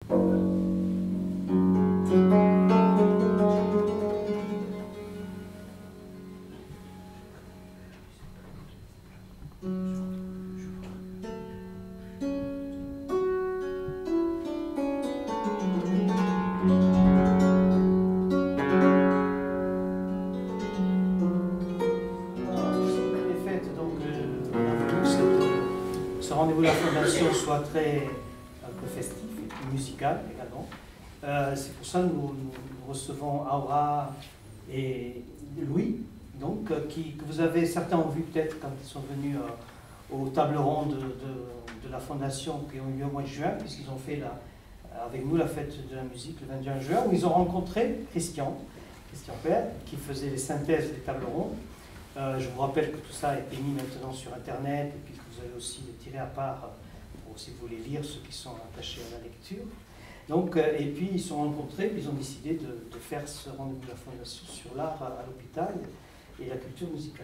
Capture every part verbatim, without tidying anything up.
Rendez-vous de la Fondation soit très un peu festif et puis musical également. Euh, C'est pour ça que nous, nous, nous recevons Aura et Louis, donc, euh, qui, que vous avez, certains ont vu peut-être quand ils sont venus euh, aux tables rondes de, de, de la Fondation qui ont eu lieu au mois de juin, puisqu'ils ont fait la, avec nous la fête de la musique le vingt et un juin, où ils ont rencontré Christian, Christian Père, qui faisait les synthèses des tables rondes. Euh, je vous rappelle que tout ça est mis maintenant sur Internet, et puis que vous avez aussi les tirés à part pour, si vous voulez lire, ceux qui sont attachés à la lecture. Donc, euh, et puis ils se sont rencontrés, puis ils ont décidé de, de faire ce rendez-vous de la Fondation sur l'art à, à l'hôpital et la culture musicale.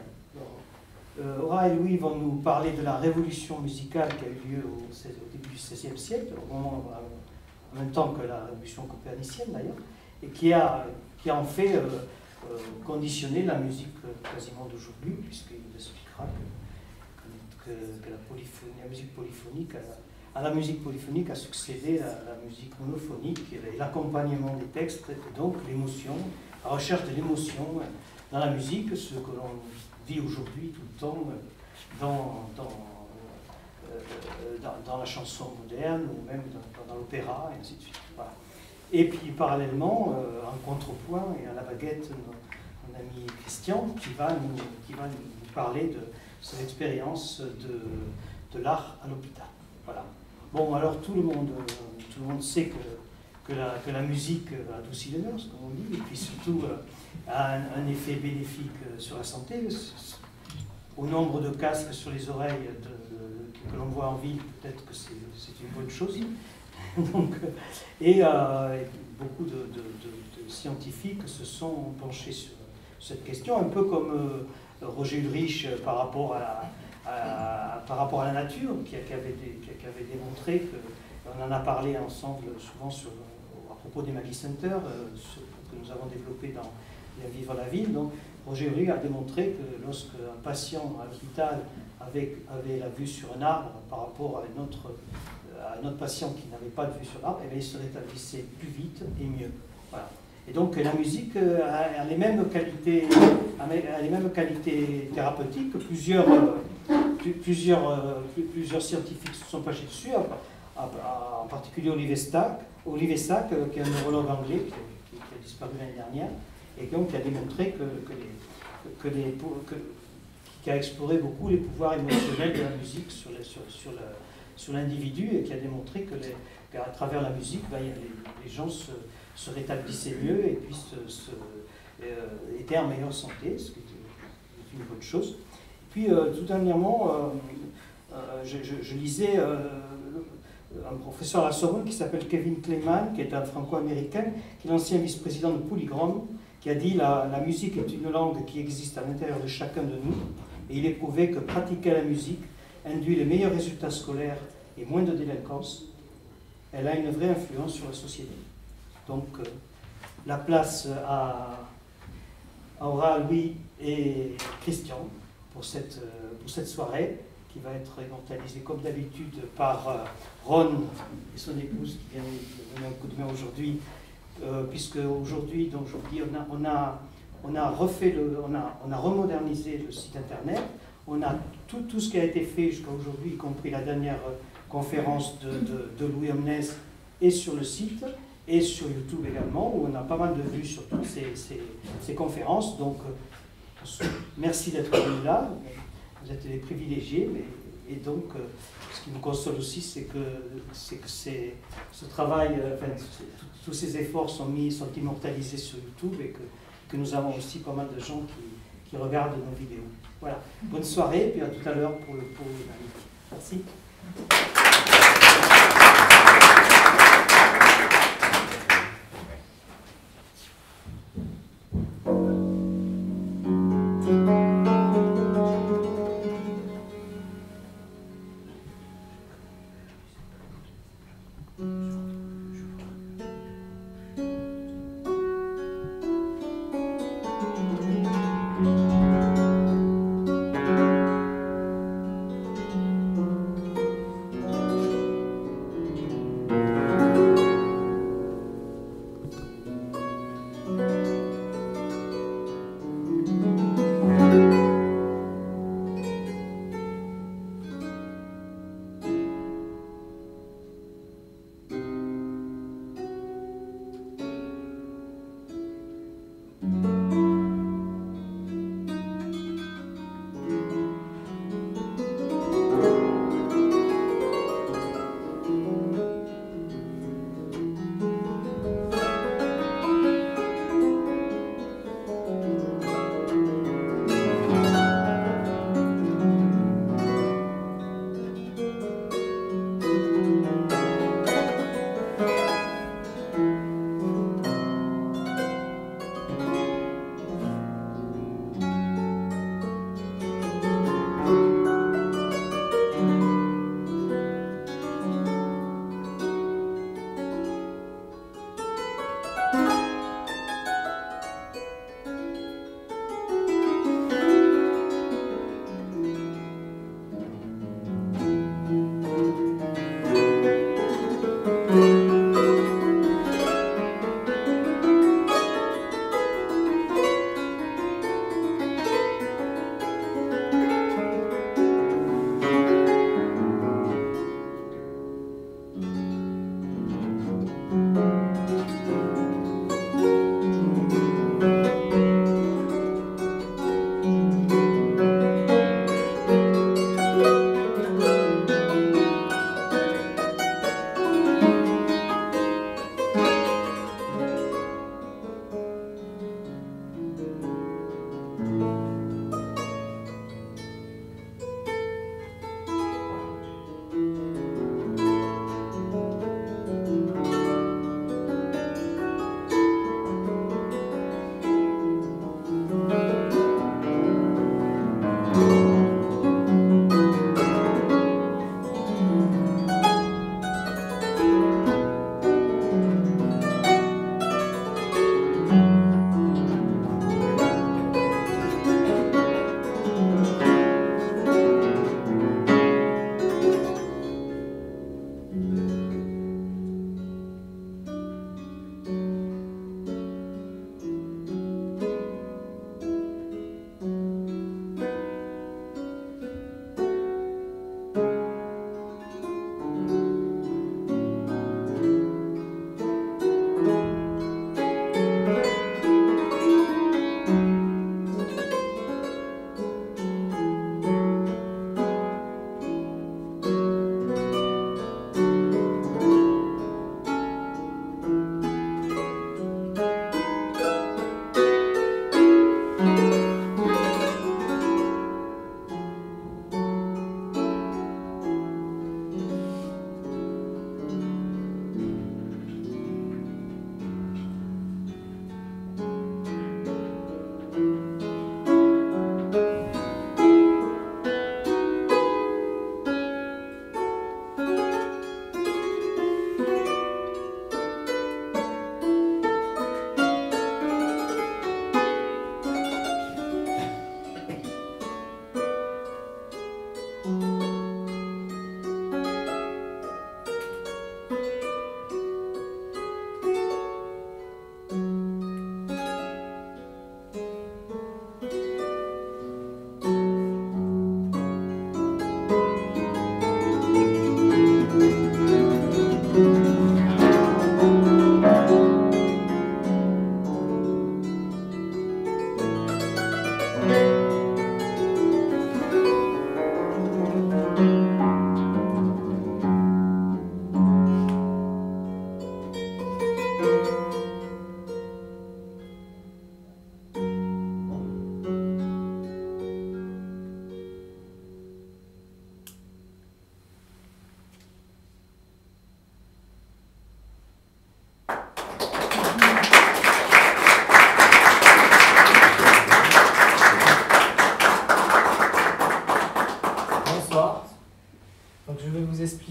Euh, Aura et Louis vont nous parler de la révolution musicale qui a eu lieu au, au début du seizième siècle, au moment, en même temps que la révolution copernicienne d'ailleurs, et qui a, qui a en fait euh, euh, conditionné la musique quasiment d'aujourd'hui, puisqu'il expliquera que, que, que la, polyphonie, la musique polyphonique, a, à la musique polyphonique a succédé la, la musique monophonique, et l'accompagnement des textes, et donc l'émotion, la recherche de l'émotion dans la musique, ce que l'on vit aujourd'hui tout le temps dans, dans, euh, dans, dans la chanson moderne, ou même dans, dans l'opéra, et ainsi de suite. Voilà. Et puis parallèlement, euh, en contrepoint et à la baguette, mon, mon ami Christian, qui va nous, qui va nous parler de son expérience de, de l'art à l'hôpital. Voilà. Bon, alors tout le monde, tout le monde sait que, que, la, que la musique adoucit les mœurs, comme on dit, et puis surtout euh, a un, un effet bénéfique sur la santé. Au nombre de casques sur les oreilles de, de, que l'on voit en ville, peut-être que c'est une bonne chose. Donc, et, euh, et beaucoup de, de, de, de scientifiques se sont penchés sur cette question, un peu comme euh, Roger Ulrich euh, par, rapport à la, à, par rapport à la nature, qui, qui, avait, des, qui avait démontré que, on en a parlé ensemble souvent sur, à propos des Maggie Center, euh, ce, que nous avons développé dans Bien vivre la ville. Donc, Roger Ulrich a démontré que lorsque un patient à l'hôpital avait, avait la vue sur un arbre par rapport à une autre à un autre patient qui n'avait pas de vue sur l'arbre, il se rétablissait plus vite et mieux. Voilà. Et donc la musique a, a, les mêmes qualités, a les mêmes qualités thérapeutiques. Plusieurs, plusieurs, plusieurs scientifiques se sont penchés dessus, en particulier Olivier Stack, Olivier Stack, qui est un neurologue anglais qui, qui, qui a disparu l'année dernière, et donc qui a démontré que, que les, que les, que, qui a exploré beaucoup les pouvoirs émotionnels de la musique sur, les, sur, sur le sur l'individu, et qui a démontré que les, qu'à travers la musique, ben, les, les gens se, se rétablissaient mieux et puis se, se, euh, étaient en meilleure santé, ce qui est une bonne chose. Et puis euh, tout dernièrement, euh, euh, je, je, je lisais euh, un professeur à la Sorbonne qui s'appelle Kevin Kleeman, qui est un franco-américain, qui est l'ancien vice-président de Polygram, qui a dit la, la musique est une langue qui existe à l'intérieur de chacun de nous, et il est prouvé que pratiquer la musique induit les meilleurs résultats scolaires et moins de délinquance. Elle a une vraie influence sur la société. Donc, euh, la place à, à Aura, Louis et Christian pour cette, euh, pour cette soirée qui va être immortalisée comme d'habitude par euh, Ron et son épouse qui vient de donner un coup de main aujourd'hui, euh, puisque aujourd'hui, donc je vous dis, on a, on a, on a refait le, on a, on a remodernisé le site internet. On a tout, tout ce qui a été fait jusqu'à aujourd'hui, y compris la dernière conférence de, de, de Louis Omnes, est sur le site et sur YouTube également, où on a pas mal de vues sur toutes ces, ces, ces conférences. Donc, euh, merci d'être venus là. Vous êtes des privilégiés. Mais, et donc, euh, ce qui nous console aussi, c'est que, c'est que c'est, ce travail, euh, enfin, tous ces efforts sont, mis, sont immortalisés sur YouTube et que, que nous avons aussi pas mal de gens qui, qui regardent nos vidéos. Voilà, bonne soirée, et puis à tout à l'heure pour le pour le Merci.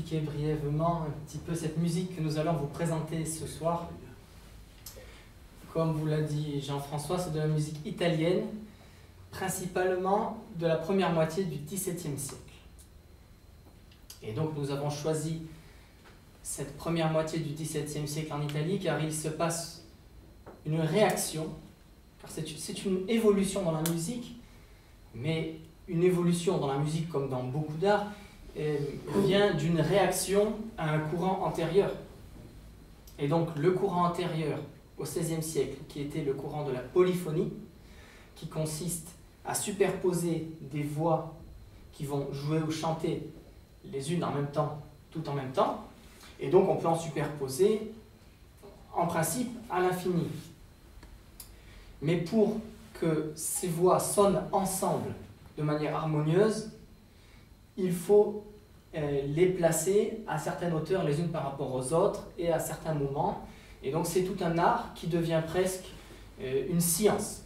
expliquer brièvement un petit peu cette musique que nous allons vous présenter ce soir. Comme vous l'a dit Jean-François, c'est de la musique italienne, principalement de la première moitié du dix-septième siècle. Et donc nous avons choisi cette première moitié du dix-septième siècle en Italie car il se passe une réaction, car c'est une évolution dans la musique, mais une évolution dans la musique comme dans beaucoup d'arts vient d'une réaction à un courant antérieur. Et donc le courant antérieur au seizième siècle, qui était le courant de la polyphonie, qui consiste à superposer des voix qui vont jouer ou chanter les unes en même temps, tout en même temps, et donc on peut en superposer en principe à l'infini. Mais pour que ces voix sonnent ensemble de manière harmonieuse, il faut euh, les placer à certaines hauteurs les unes par rapport aux autres et à certains moments. Et donc c'est tout un art qui devient presque euh, une science.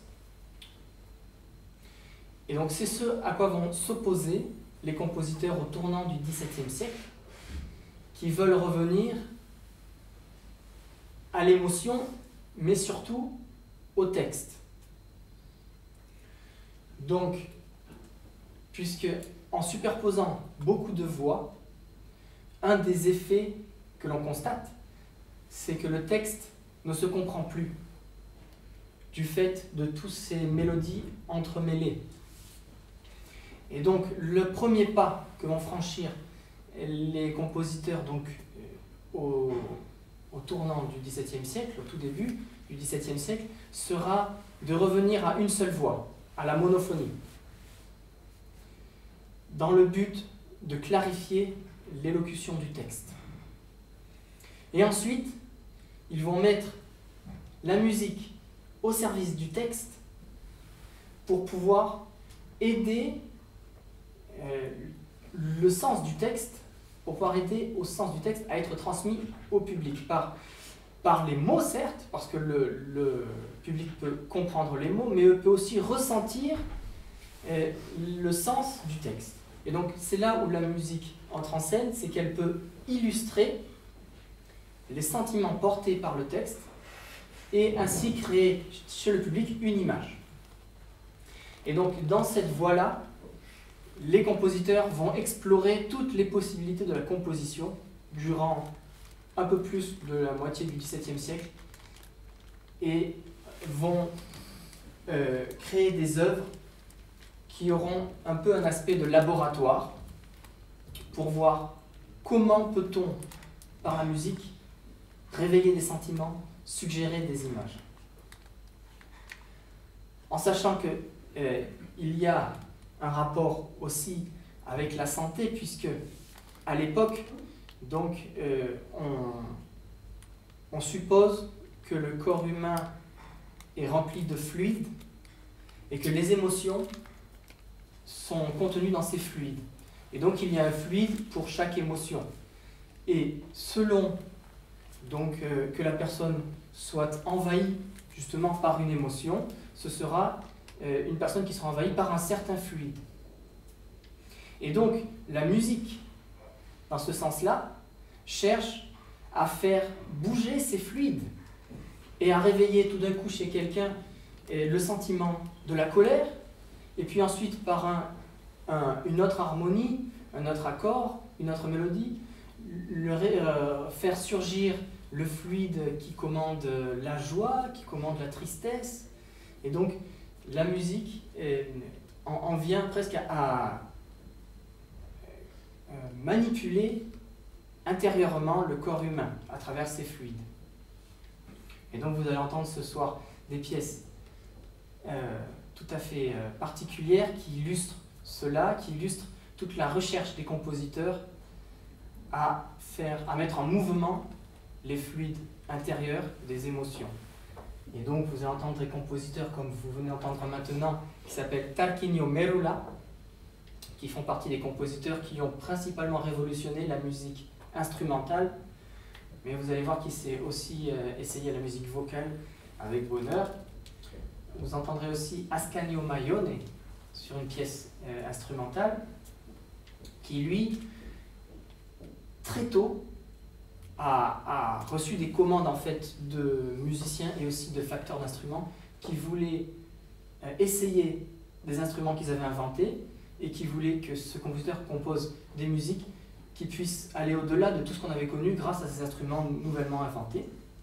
Et donc c'est ce à quoi vont s'opposer les compositeurs au tournant du dix-septième siècle, qui veulent revenir à l'émotion, mais surtout au texte. Donc, puisque en superposant beaucoup de voix, un des effets que l'on constate, c'est que le texte ne se comprend plus du fait de toutes ces mélodies entremêlées. Et donc, le premier pas que vont franchir les compositeurs donc, au, au tournant du dix-septième siècle, au tout début du dix-septième siècle, sera de revenir à une seule voix, à la monophonie, dans le but de clarifier l'élocution du texte. Et ensuite, ils vont mettre la musique au service du texte pour pouvoir aider euh, le sens du texte, pour pouvoir aider au sens du texte à être transmis au public, par, par les mots certes, parce que le, le public peut comprendre les mots, mais il peut aussi ressentir euh, le sens du texte. Et donc c'est là où la musique entre en scène, c'est qu'elle peut illustrer les sentiments portés par le texte et ainsi créer chez le public une image. Et donc dans cette voie-là, les compositeurs vont explorer toutes les possibilités de la composition durant un peu plus de la moitié du dix-septième siècle et vont euh, créer des œuvres qui auront un peu un aspect de laboratoire pour voir comment peut-on, par la musique, réveiller des sentiments, suggérer des images. En sachant qu'il euh, y a un rapport aussi avec la santé, puisque à l'époque, donc, euh, on, on suppose que le corps humain est rempli de fluides et que les émotions sont contenues dans ces fluides. Et donc il y a un fluide pour chaque émotion. Et selon donc, euh, que la personne soit envahie justement par une émotion, ce sera euh, une personne qui sera envahie par un certain fluide. Et donc la musique, dans ce sens-là, cherche à faire bouger ces fluides et à réveiller tout d'un coup chez quelqu'un euh, le sentiment de la colère, et puis ensuite par un, un, une autre harmonie, un autre accord, une autre mélodie, le, euh, faire surgir le fluide qui commande la joie, qui commande la tristesse. Et donc la musique euh, en, en vient presque à, à euh, manipuler intérieurement le corps humain à travers ces fluides. Et donc vous allez entendre ce soir des pièces euh, tout à fait euh, particulières qui illustrent cela, qui illustrent toute la recherche des compositeurs à, faire, à mettre en mouvement les fluides intérieurs des émotions. Et donc vous allez entendre des compositeurs comme vous venez d'entendre maintenant, qui s'appellent Tarquinio Merula, qui font partie des compositeurs qui ont principalement révolutionné la musique instrumentale, mais vous allez voir qu'il s'est aussi euh, essayé à la musique vocale avec bonheur. Vous entendrez aussi Ascanio Maione sur une pièce euh, instrumentale, qui lui très tôt, a, a reçu des commandes en fait, de musiciens et aussi de facteurs d'instruments qui voulaient euh, essayer des instruments qu'ils avaient inventés et qui voulaient que ce compositeur compose des musiques qui puissent aller au-delà de tout ce qu'on avait connu grâce à ces instruments nouvellement inventés.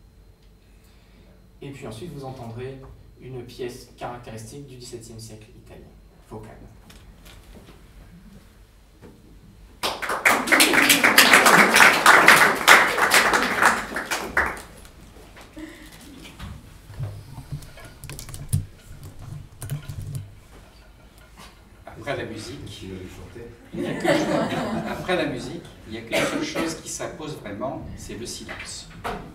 Et puis ensuite, vous entendrez une pièce caractéristique du dix-septième siècle italien, vocale. Après la musique, il y a que, après la musique, il n'y a qu'une seule chose qui s'impose vraiment, c'est le silence.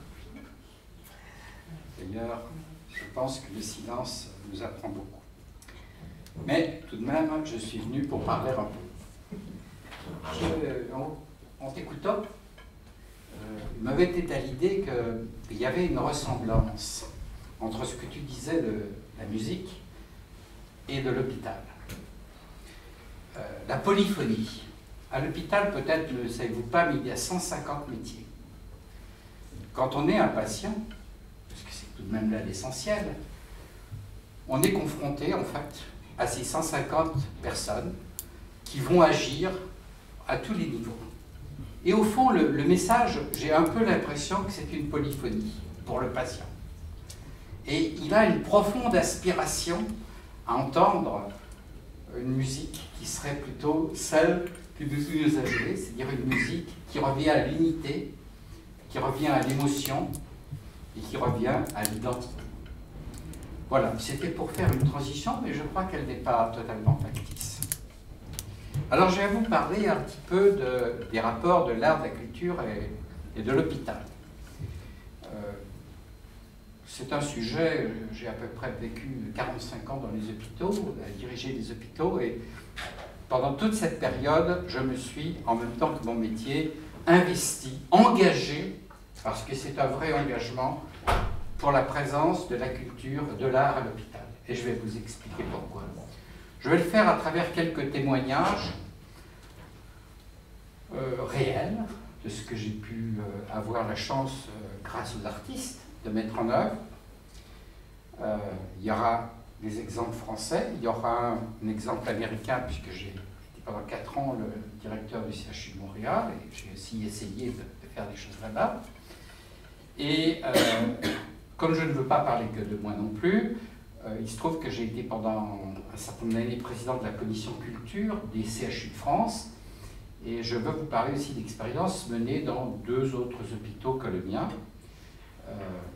D'ailleurs, je pense que le silence nous apprend beaucoup. Mais tout de même, je suis venu pour parler un peu. Je, en en t'écoutant, euh, il m'avait été à l'idée qu'il y avait une ressemblance entre ce que tu disais de la musique et de l'hôpital. Euh, la polyphonie. À l'hôpital, peut-être ne le savez-vous pas, mais il y a cent cinquante métiers. Quand on est un patient, parce que c'est tout de même là l'essentiel, on est confronté en fait à ces cent cinquante personnes qui vont agir à tous les niveaux. Et au fond, le, le message, j'ai un peu l'impression que c'est une polyphonie pour le patient. Et il a une profonde aspiration à entendre une musique qui serait plutôt celle que nous nous a jouée, c'est-à-dire une musique qui revient à l'unité, qui revient à l'émotion et qui revient à l'identité. Voilà, c'était pour faire une transition, mais je crois qu'elle n'est pas totalement factice. Alors je vais vous parler un petit peu de, des rapports de l'art, de la culture et, et de l'hôpital. Euh, C'est un sujet, j'ai à peu près vécu quarante-cinq ans dans les hôpitaux, à diriger les hôpitaux, et pendant toute cette période, je me suis, en même temps que mon métier, investi, engagé, parce que c'est un vrai engagement, pour la présence de la culture, de l'art à l'hôpital. Et je vais vous expliquer pourquoi. Je vais le faire à travers quelques témoignages euh, réels de ce que j'ai pu euh, avoir la chance, euh, grâce aux artistes, de mettre en œuvre. Euh, il y aura des exemples français, il y aura un, un exemple américain, puisque j'ai été pendant quatre ans le directeur du C H U de Montréal, et j'ai aussi essayé de, de faire des choses là-bas. Et euh, comme je ne veux pas parler que de moi non plus, euh, il se trouve que j'ai été pendant un certain nombre d'années président de la commission culture des C H U de France, et je veux vous parler aussi d'expériences menées dans deux autres hôpitaux que le mien. Euh,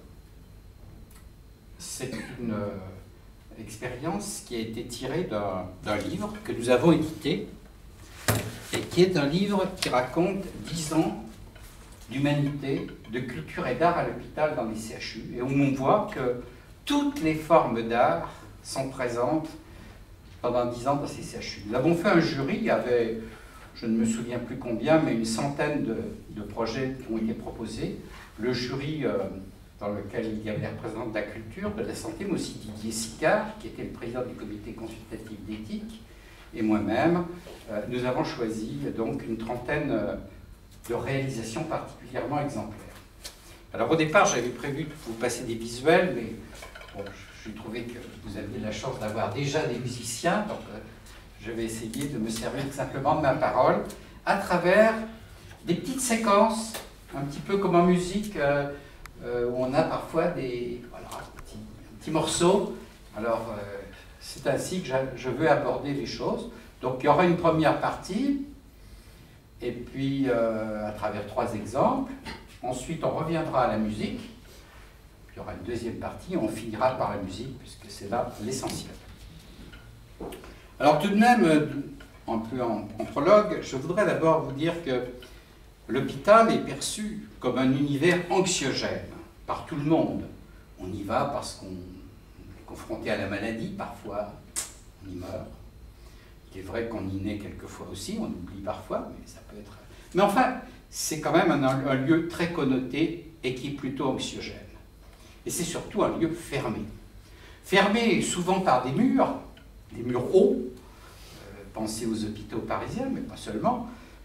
C'est une euh, expérience qui a été tirée d'un livre que nous avons édité et qui est un livre qui raconte dix ans d'humanité, de culture et d'art à l'hôpital dans les C H U, et où on voit que toutes les formes d'art sont présentes pendant dix ans dans ces C H U. Nous avons fait un jury, il y avait, je ne me souviens plus combien, mais une centaine de, de projets qui ont été proposés. Le jury... Euh, dans lequel il y avait les représentants de la culture, de la santé, mais aussi Didier Sicard, qui était le président du comité consultatif d'éthique, et moi-même, euh, nous avons choisi donc une trentaine euh, de réalisations particulièrement exemplaires. Alors au départ, j'avais prévu de vous passer des visuels, mais bon, j'ai trouvé que vous aviez la chance d'avoir déjà des musiciens, donc euh, je vais essayer de me servir simplement de ma parole à travers des petites séquences, un petit peu comme en musique, euh, Euh, où on a parfois des voilà, petits, petits morceaux. Alors, euh, c'est ainsi que je, je veux aborder les choses. Donc, il y aura une première partie, et puis euh, à travers trois exemples. Ensuite, on reviendra à la musique. Puis, il y aura une deuxième partie, on finira par la musique, puisque c'est là l'essentiel. Alors, tout de même, un peu en, en prologue, je voudrais d'abord vous dire que l'hôpital est perçu comme un univers anxiogène par tout le monde. On y va parce qu'on est confronté à la maladie, parfois on y meurt. Il est vrai qu'on y naît quelquefois aussi, on oublie parfois, mais ça peut être... Mais enfin, c'est quand même un, un lieu très connoté et qui est plutôt anxiogène. Et c'est surtout un lieu fermé. Fermé souvent par des murs, des murs hauts. Euh, pensez aux hôpitaux parisiens, mais pas seulement.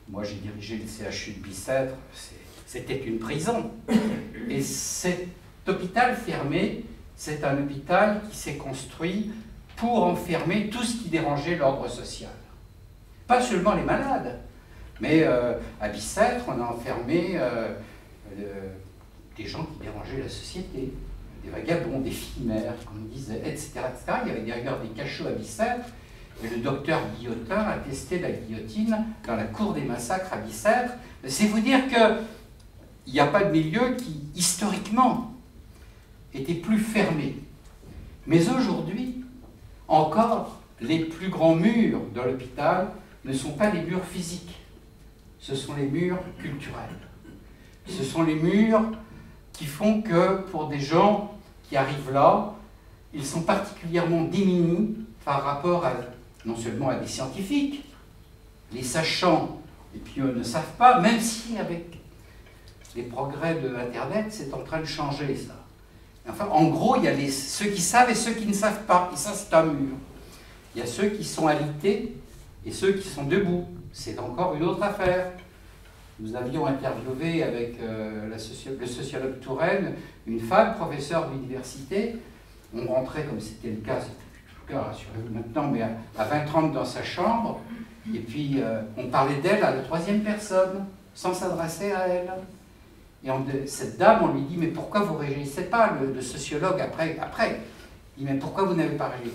moi j'ai dirigé le C H U de Bicêtre, c'était une prison. Et cet hôpital fermé, c'est un hôpital qui s'est construit pour enfermer tout ce qui dérangeait l'ordre social. Pas seulement les malades, mais euh, à Bicêtre, on a enfermé euh, le, des gens qui dérangeaient la société, des vagabonds, des filles mères, comme on disait, et cetera, et cetera. Il y avait d'ailleurs des cachots à Bicêtre, et le docteur Guillotin a testé la guillotine dans la cour des massacres à Bicêtre. C'est vous dire qu'il n'y a pas de milieu qui, historiquement, était plus fermé. Mais aujourd'hui, encore, les plus grands murs de l'hôpital ne sont pas les murs physiques, ce sont les murs culturels. Ce sont les murs qui font que, pour des gens qui arrivent là, ils sont particulièrement démunis par rapport à, non seulement à des scientifiques, les sachants, et puis eux ne savent pas, même si avec les progrès de Internet, c'est en train de changer ça. Enfin, en gros, il y a les, ceux qui savent et ceux qui ne savent pas, et ça c'est un mur. Il y a ceux qui sont alités et ceux qui sont debout. C'est encore une autre affaire. Nous avions interviewé avec euh, la socio le sociologue Touraine une femme, professeure d'université. On rentrait, comme c'était le cas, c'était plus le cas, rassurez-vous maintenant, mais à, à vingt trente dans sa chambre, et puis euh, on parlait d'elle à la troisième personne, sans s'adresser à elle. Et on, cette dame, on lui dit, mais pourquoi vous ne réagissez pas, le, le sociologue, après, après il dit, mais pourquoi vous n'avez pas réagi?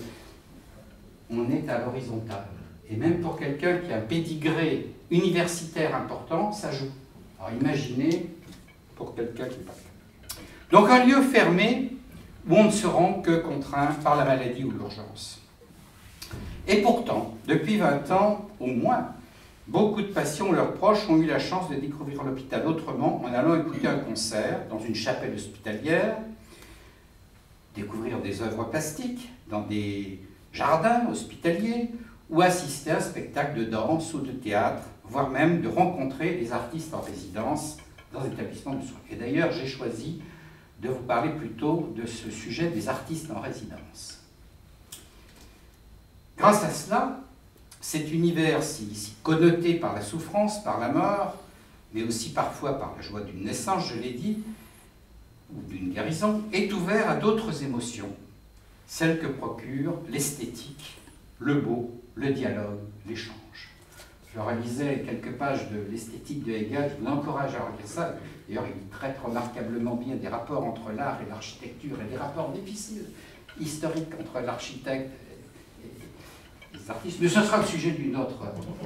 On est à l'horizontale. Et même pour quelqu'un qui a un pédigré universitaire important, ça joue. Alors imaginez pour quelqu'un qui n'est pas. Donc un lieu fermé où on ne se rend que contraint par la maladie ou l'urgence. Et pourtant, depuis vingt ans au moins, beaucoup de patients ou leurs proches ont eu la chance de découvrir l'hôpital autrement en allant écouter un concert dans une chapelle hospitalière, découvrir des œuvres plastiques dans des jardins hospitaliers, ou assister à un spectacle de danse ou de théâtre, voire même de rencontrer des artistes en résidence dans un établissement de soins. Et d'ailleurs, j'ai choisi de vous parler plutôt de ce sujet des artistes en résidence. Grâce à cela, cet univers si, si connoté par la souffrance, par la mort, mais aussi parfois par la joie d'une naissance, je l'ai dit, ou d'une guérison, est ouvert à d'autres émotions, celles que procure l'esthétique, le beau, le dialogue, l'échange. Je relisais quelques pages de l'esthétique de Hegel, je vous encourage à relire ça. D'ailleurs, il traite remarquablement bien des rapports entre l'art et l'architecture, et des rapports difficiles, historiques entre l'architecte et les artistes. Mais ce sera le sujet d'une autre.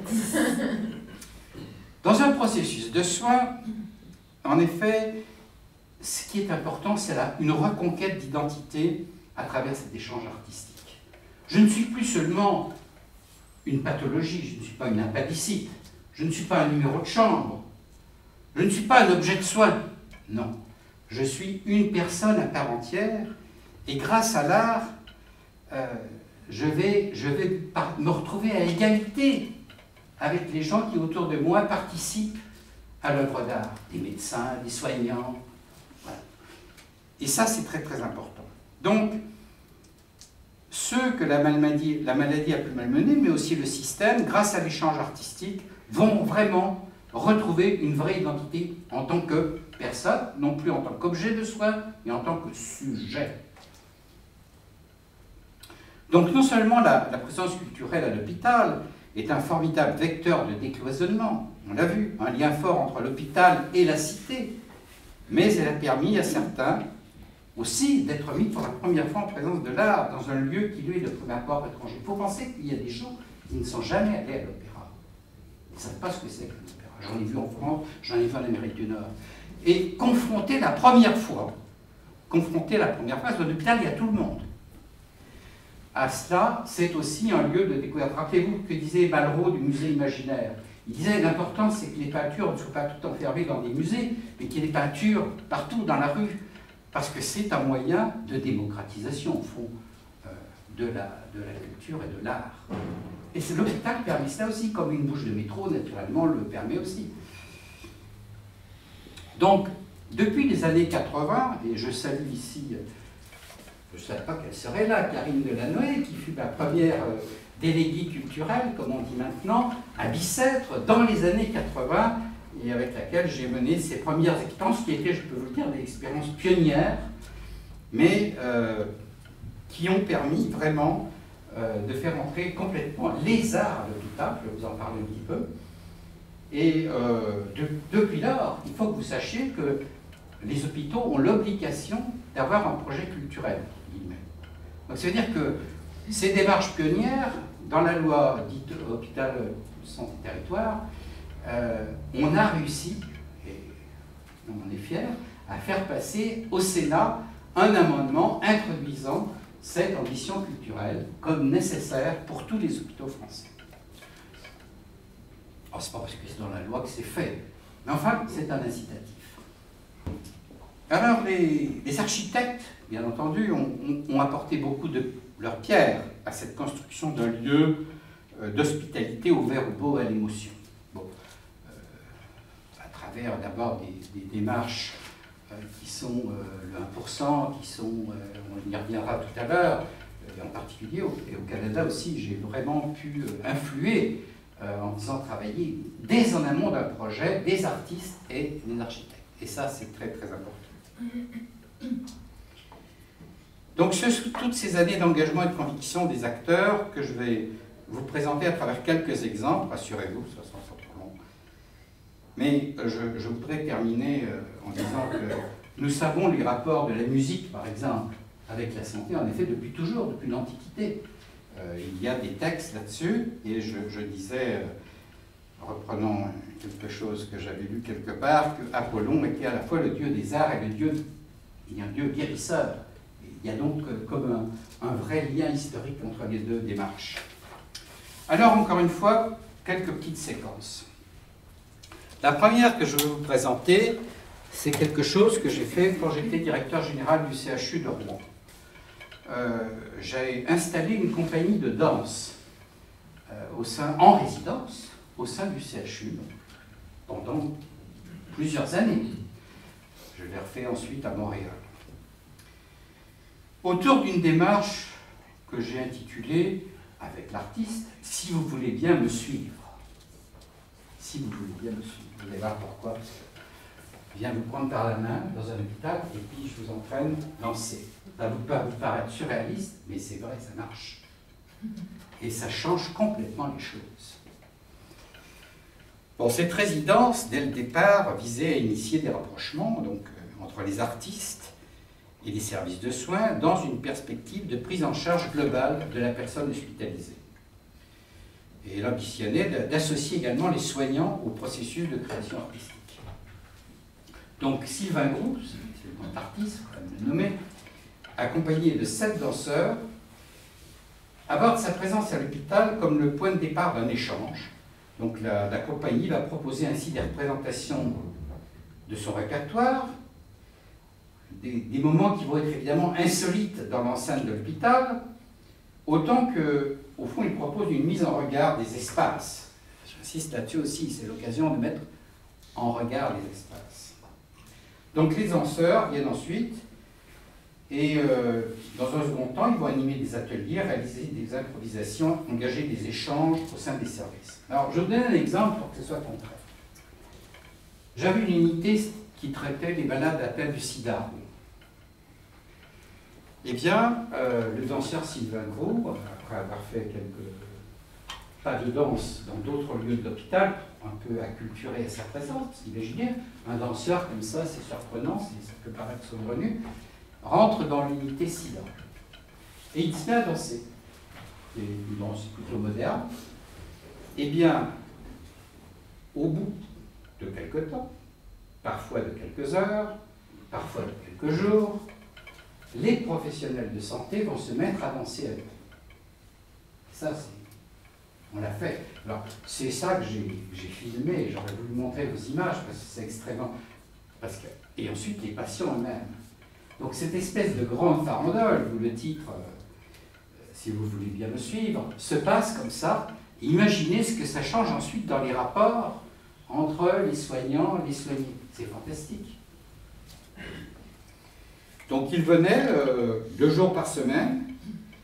Dans un processus de soins, en effet, ce qui est important, c'est une reconquête d'identité à travers cet échange artistique. Je ne suis plus seulement une pathologie, je ne suis pas une appendicite, je ne suis pas un numéro de chambre, je ne suis pas un objet de soin. Non, je suis une personne à part entière, et grâce à l'art, euh, je vais, je vais me retrouver à égalité avec les gens qui autour de moi participent à l'œuvre d'art, des médecins, des soignants. Voilà. Et ça, c'est très très important. Donc, ceux que la maladie, la maladie a pu malmener, mais aussi le système, grâce à l'échange artistique, vont vraiment retrouver une vraie identité en tant que personne, non plus en tant qu'objet de soin, mais en tant que sujet. Donc non seulement la, la présence culturelle à l'hôpital est un formidable vecteur de décloisonnement, on l'a vu, un lien fort entre l'hôpital et la cité, mais elle a permis à certains aussi d'être mis pour la première fois en présence de l'art dans un lieu qui lui est de premier abord étranger. Il faut penser qu'il y a des gens qui ne sont jamais allés à l'opéra. Ils ne savent pas ce que c'est que l'opéra. J'en ai vu en France, j'en ai vu en Amérique du Nord. Et confronter la première fois, confronter la première fois, dans l'hôpital, il y a tout le monde. À cela, c'est aussi un lieu de découverte. Rappelez-vous que disait Malraux du musée imaginaire. Il disait l'important, c'est que les peintures ne soient pas toutes enfermées dans des musées, mais qu'il y ait des peintures partout dans la rue. Parce que c'est un moyen de démocratisation, au fond, euh, de, la, de la culture et de l'art. Et l'hôpital permet ça aussi, comme une bouche de métro, naturellement, le permet aussi. Donc, depuis les années quatre-vingt, et je salue ici, je ne savais pas qu'elle serait là, Karine Delanoë, qui fut ma première délégué culturel, comme on dit maintenant, à Bicêtre, dans les années quatre-vingt, et avec laquelle j'ai mené ces premières expériences, qui étaient, je peux vous le dire, des expériences pionnières, mais euh, qui ont permis vraiment euh, de faire entrer complètement les arts à l'hôpital, je vais vous en parler un petit peu. Et euh, de, depuis lors, il faut que vous sachiez que les hôpitaux ont l'obligation d'avoir un projet culturel. Donc ça veut dire que ces démarches pionnières, dans la loi dite hôpital santé territoire, euh, on a réussi, et on en est fiers, à faire passer au Sénat un amendement introduisant cette ambition culturelle comme nécessaire pour tous les hôpitaux français. Alors, c'est pas parce que c'est dans la loi que c'est fait, mais enfin, c'est un incitatif. Alors, les, les architectes, bien entendu, ont, ont, ont apporté beaucoup de leur pierre à cette construction d'un lieu euh, d'hospitalité ouvert au beau et à l'émotion. Bon, euh, à travers d'abord des, des démarches euh, qui sont euh, le un pour cent, qui sont, euh, on y reviendra tout à l'heure, et en particulier au, et au Canada aussi, j'ai vraiment pu euh, influer euh, en faisant travailler dès en amont d'un projet des artistes et des architectes. Et ça, c'est très très important. Donc, ce sont toutes ces années d'engagement et de conviction des acteurs que je vais vous présenter à travers quelques exemples, rassurez-vous, ça sera pas trop long. Mais je, je voudrais terminer en disant que nous savons les rapports de la musique, par exemple, avec la santé, en effet, depuis toujours, depuis l'Antiquité. Euh, il y a des textes là-dessus, et je, je disais, euh, reprenant quelque chose que j'avais lu quelque part, que Apollon était à la fois le dieu des arts et le dieu, il y a un dieu guérisseur. Il y a donc comme un, un vrai lien historique entre les deux démarches. Alors, encore une fois, quelques petites séquences. La première que je vais vous présenter, c'est quelque chose que j'ai fait quand j'étais directeur général du C H U de Rouen. Euh, j'ai installé une compagnie de danse euh, au sein, en résidence au sein du C H U pendant plusieurs années. Je l'ai refait ensuite à Montréal. Autour d'une démarche que j'ai intitulée, avec l'artiste, « Si vous voulez bien me suivre ». Si vous voulez bien me suivre. Vous allez voir pourquoi. Je viens vous prendre par la main dans un hôpital et puis je vous entraîne danser. Ça va vous paraître surréaliste, mais c'est vrai, ça marche. Et ça change complètement les choses. Bon, cette résidence, dès le départ, visait à initier des rapprochements donc, euh, entre les artistes et les services de soins dans une perspective de prise en charge globale de la personne hospitalisée. Et elle ambitionnait d'associer également les soignants au processus de création artistique. Donc Sylvain Groux, c'est le grand artiste, il faut quand même le nommer, accompagné de sept danseurs, aborde sa présence à l'hôpital comme le point de départ d'un échange. Donc la, la compagnie va proposer ainsi des représentations de son répertoire, Des, des moments qui vont être évidemment insolites dans l'enceinte de l'hôpital, autant que, au fond, il propose une mise en regard des espaces. J'insiste là-dessus aussi, c'est l'occasion de mettre en regard les espaces. Donc les danseurs viennent ensuite, et euh, dans un second temps, ils vont animer des ateliers, réaliser des improvisations, engager des échanges au sein des services. Alors, je vous donne un exemple pour que ce soit concret. J'avais une unité qui traitait les malades atteints du sida. Eh bien, euh, le danseur Sylvain Groux, après avoir fait quelques pas de danse dans d'autres lieux de l'hôpital, un peu acculturé à sa présence, imaginez, un danseur comme ça, c'est surprenant, ça peut paraître saugrenu, rentre dans l'unité sida. Et il se met à danser. Et une danse plutôt moderne. Eh bien, au bout de quelque temps, parfois de quelques heures, parfois de quelques jours, les professionnels de santé vont se mettre à danser avec. Ça, on l'a fait. Alors, c'est ça que j'ai filmé, j'aurais voulu montrer vos images, parce que c'est extrêmement... Parce que... Et ensuite, les patients eux-mêmes. Donc, cette espèce de grande farandole, où le titre, euh, si vous voulez bien me suivre, se passe comme ça. Imaginez ce que ça change ensuite dans les rapports entre les soignants et les soignés. C'est fantastique. Donc il venait euh, deux jours par semaine,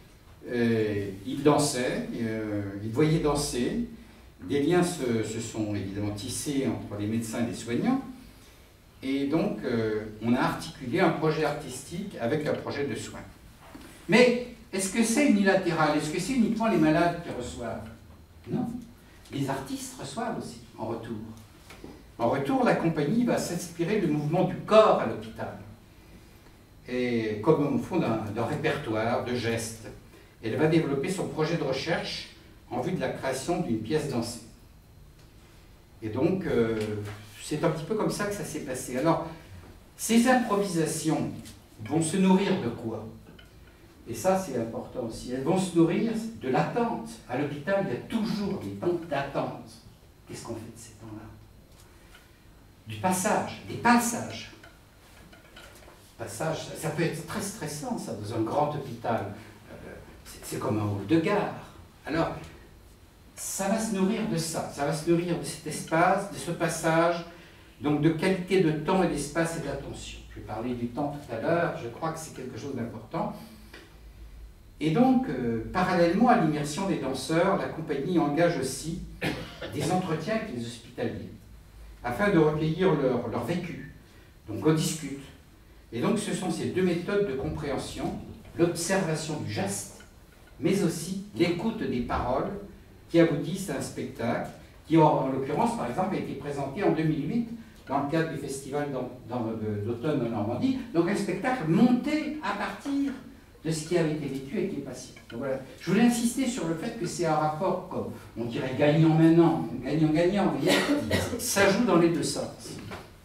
euh, ils dansaient, euh, ils voyaient danser. Des liens se, se sont évidemment tissés entre les médecins et les soignants. Et donc, euh, on a articulé un projet artistique avec un projet de soins. Mais est-ce que c'est unilatéral? Est-ce que c'est uniquement les malades qui reçoivent? Non. Les artistes reçoivent aussi, en retour. En retour, la compagnie va s'inspirer du mouvement du corps à l'hôpital. Et comme au fond d'un d'un répertoire de gestes. Elle va développer son projet de recherche en vue de la création d'une pièce dansée. Et donc, euh, c'est un petit peu comme ça que ça s'est passé. Alors, ces improvisations vont se nourrir de quoi? Et ça, c'est important aussi. Elles vont se nourrir de l'attente. À l'hôpital, il y a toujours des temps d'attente. Qu'est-ce qu'on fait de ces temps-là? Du passage, des passages. Passage, ça peut être très stressant, ça, dans un grand hôpital. C'est comme un hall de gare. Alors, ça va se nourrir de ça. Ça va se nourrir de cet espace, de ce passage, donc de qualité de temps et d'espace et d'attention. Je vais parler du temps tout à l'heure, je crois que c'est quelque chose d'important. Et donc, euh, parallèlement à l'immersion des danseurs, la compagnie engage aussi des entretiens avec les hospitaliers, afin de recueillir leur, leur vécu. Donc, on discute. Et donc, ce sont ces deux méthodes de compréhension, l'observation du geste, mais aussi l'écoute des paroles qui aboutissent à un spectacle qui, en l'occurrence, par exemple, a été présenté en deux mille huit dans le cadre du festival d'automne en Normandie. Donc, un spectacle monté à partir de ce qui avait été vécu avec les patients. Donc, voilà. Je voulais insister sur le fait que c'est un rapport, comme on dirait gagnant maintenant, gagnant-gagnant, vous voyez, ça joue dans les deux sens.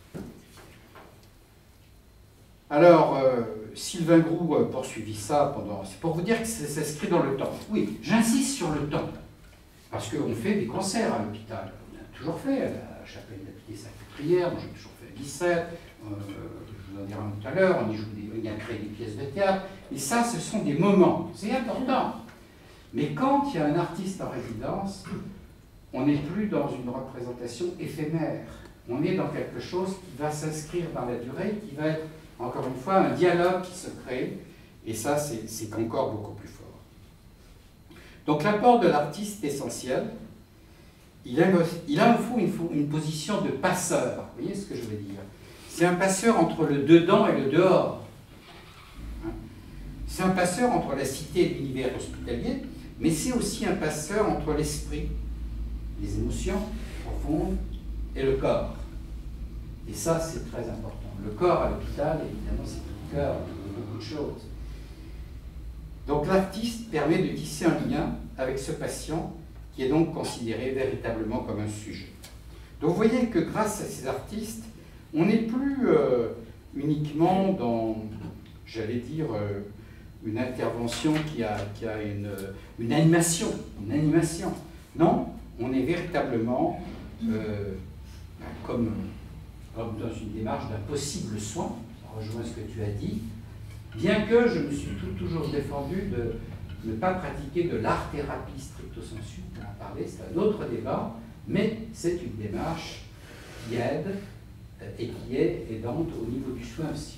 Alors, euh, Sylvain Groux euh, poursuivit ça pendant... C'est pour vous dire que ça s'inscrit dans le temps. Oui, j'insiste sur le temps, parce qu'on fait des concerts à l'hôpital. On a toujours fait à la chapelle de la Pitié-Salpêtrière, moi j'ai toujours fait à Bicêtre, euh, je vous en dirai tout à l'heure, on y joue des, on y a créé des pièces de théâtre, et ça, ce sont des moments, c'est important. Mais quand il y a un artiste en résidence, on n'est plus dans une représentation éphémère, on est dans quelque chose qui va s'inscrire dans la durée, qui va être, encore une fois, un dialogue qui se crée, et ça, c'est encore beaucoup plus fort. Donc l'apport de l'artiste est essentiel. Il a, il a au fond une, une position de passeur. Vous voyez ce que je veux dire? C'est un passeur entre le dedans et le dehors. C'est un passeur entre la cité et l'univers hospitalier, mais c'est aussi un passeur entre l'esprit, les émotions profondes et le corps. Et ça, c'est très important. Le corps à l'hôpital, évidemment, c'est le cœur de beaucoup de choses. Donc l'artiste permet de tisser un lien avec ce patient qui est donc considéré véritablement comme un sujet. Donc vous voyez que grâce à ces artistes, on n'est plus euh, uniquement dans, j'allais dire, euh, une intervention qui a, qui a une, une animation, une animation. Non, on est véritablement euh, comme, comme dans une démarche d'un possible soin, ça rejoint ce que tu as dit, bien que je me suis tout, toujours défendu de ne pas pratiquer de l'art-thérapie stricto sensu, on en a parlé, c'est un autre débat, mais c'est une démarche qui aide et qui est aidante au niveau du soin aussi.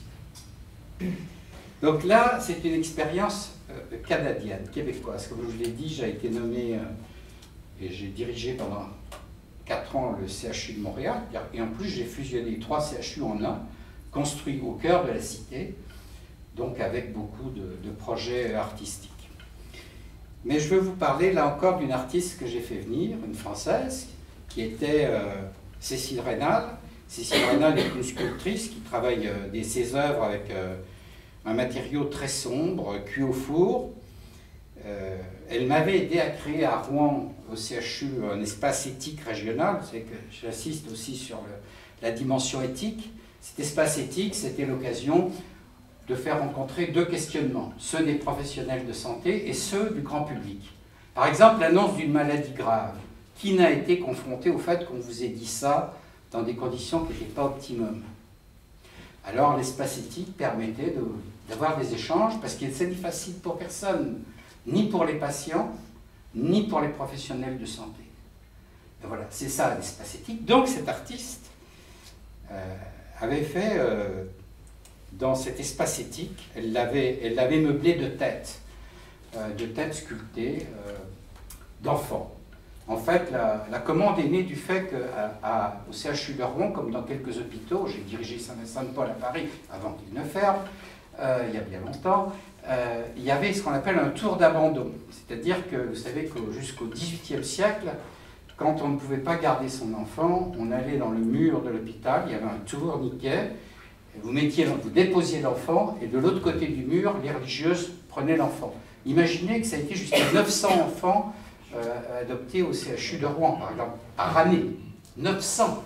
Donc là, c'est une expérience euh, canadienne, québécoise. Comme je vous l'ai dit, j'ai été nommé euh, et j'ai dirigé pendant quatre ans le C H U de Montréal, et en plus j'ai fusionné trois C H U en un, construit au cœur de la cité, donc avec beaucoup de, de projets artistiques. Mais je veux vous parler là encore d'une artiste que j'ai fait venir, une Française, qui était euh, Cécile Rénal. Cécile Rénal est une sculptrice qui travaille euh, des, ses œuvres avec euh, un matériau très sombre, cuit au four. Euh, elle m'avait aidé à créer à Rouen, au C H U, un espace éthique régional. Vous savez que j'insiste aussi sur le, la dimension éthique. Cet espace éthique, c'était l'occasion de faire rencontrer deux questionnements, ceux des professionnels de santé et ceux du grand public. Par exemple, l'annonce d'une maladie grave. Qui n'a été confronté au fait qu'on vous ait dit ça dans des conditions qui n'étaient pas optimum? Alors l'espace éthique permettait d'avoir de, des échanges, parce que c'est facile pour personne, ni pour les patients, ni pour les professionnels de santé. Et voilà, c'est ça l'espace éthique. Donc cet artiste euh, avait fait... Euh, dans cet espace éthique, elle l'avait elle l'avait meublé de tête. euh, de têtes sculptées euh, d'enfants. En fait, la, la commande est née du fait qu'au C H U de Rouen, comme dans quelques hôpitaux, j'ai dirigé Saint-Vincent-de-Paul à Paris avant qu'il ne ferme, euh, il y a bien longtemps, euh, il y avait ce qu'on appelle un tour d'abandon. C'est-à-dire que vous savez que jusqu'au dix-huitième siècle, quand on ne pouvait pas garder son enfant, on allait dans le mur de l'hôpital, il y avait un tourniquet, vous, mettiez, vous déposiez l'enfant, et de l'autre côté du mur, les religieuses prenaient l'enfant. Imaginez que ça a été jusqu'à neuf cents enfants euh, adoptés au C H U de Rouen, par exemple, par année. neuf cents.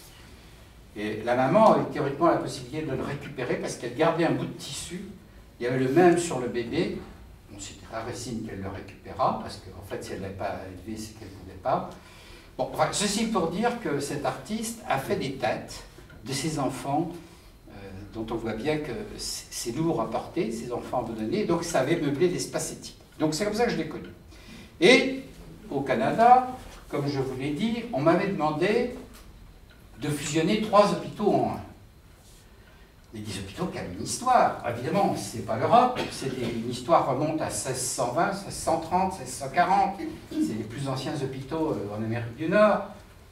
Et la maman avait théoriquement la possibilité de le récupérer parce qu'elle gardait un bout de tissu. Il y avait le même sur le bébé. Bon, c'était rarissime qu'elle le récupéra, parce qu'en fait, si elle ne l'avait pas élevé, c'est qu'elle ne pouvait pas. Bon, enfin, ceci pour dire que cet artiste a fait des têtes de ses enfants, euh, dont on voit bien que c'est lourd à porter, ces enfants abandonnés, donc ça avait meublé l'espace éthique. Donc c'est comme ça que je l'ai connu. Et au Canada, comme je vous l'ai dit, on m'avait demandé de fusionner trois hôpitaux en un. Mais des hôpitaux qui avaient une histoire. Évidemment, ce n'est pas l'Europe, une histoire remonte à seize cent vingt, seize cent trente, seize cent quarante. C'est les plus anciens hôpitaux en Amérique du Nord.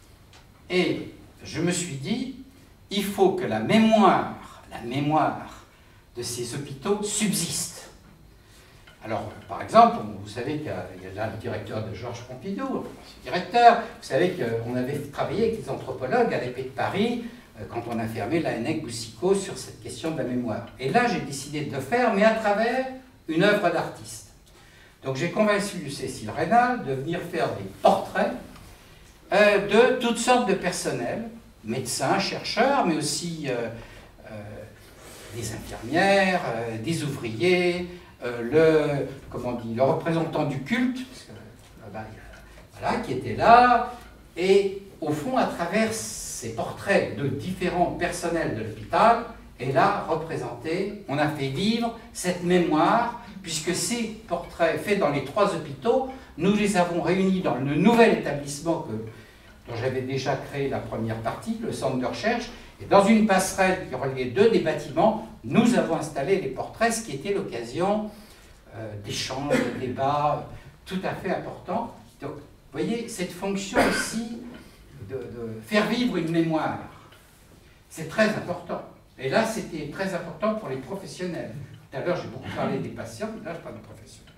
Et je me suis dit, il faut que la mémoire, la mémoire de ces hôpitaux subsiste. Alors, par exemple, vous savez qu'il y a là le directeur de Georges Pompidou, le directeur, vous savez qu'on avait travaillé avec des anthropologues à l'E P de Paris, quand on a fermé l'A N E C Boussicot sur cette question de la mémoire. Et là, j'ai décidé de le faire, mais à travers une œuvre d'artiste. Donc j'ai convaincu Cécile Rénal de venir faire des portraits euh, de toutes sortes de personnels, médecins, chercheurs, mais aussi euh, euh, des infirmières, euh, des ouvriers, euh, le, comment on dit, le représentant du culte, parce que, euh, ben, voilà, qui était là, et au fond, à travers ces portraits de différents personnels de l'hôpital, et là, représenté, on a fait vivre cette mémoire, puisque ces portraits faits dans les trois hôpitaux, nous les avons réunis dans le nouvel établissement que, dont j'avais déjà créé la première partie, le centre de recherche, et dans une passerelle qui reliait deux des bâtiments, nous avons installé les portraits, ce qui était l'occasion euh, d'échanges, de débats tout à fait importants. Donc, vous voyez, cette fonction aussi de, de faire vivre une mémoire, c'est très important. Et là, c'était très important pour les professionnels. Tout à l'heure, j'ai beaucoup parlé des patients, mais là, je parle des professionnels.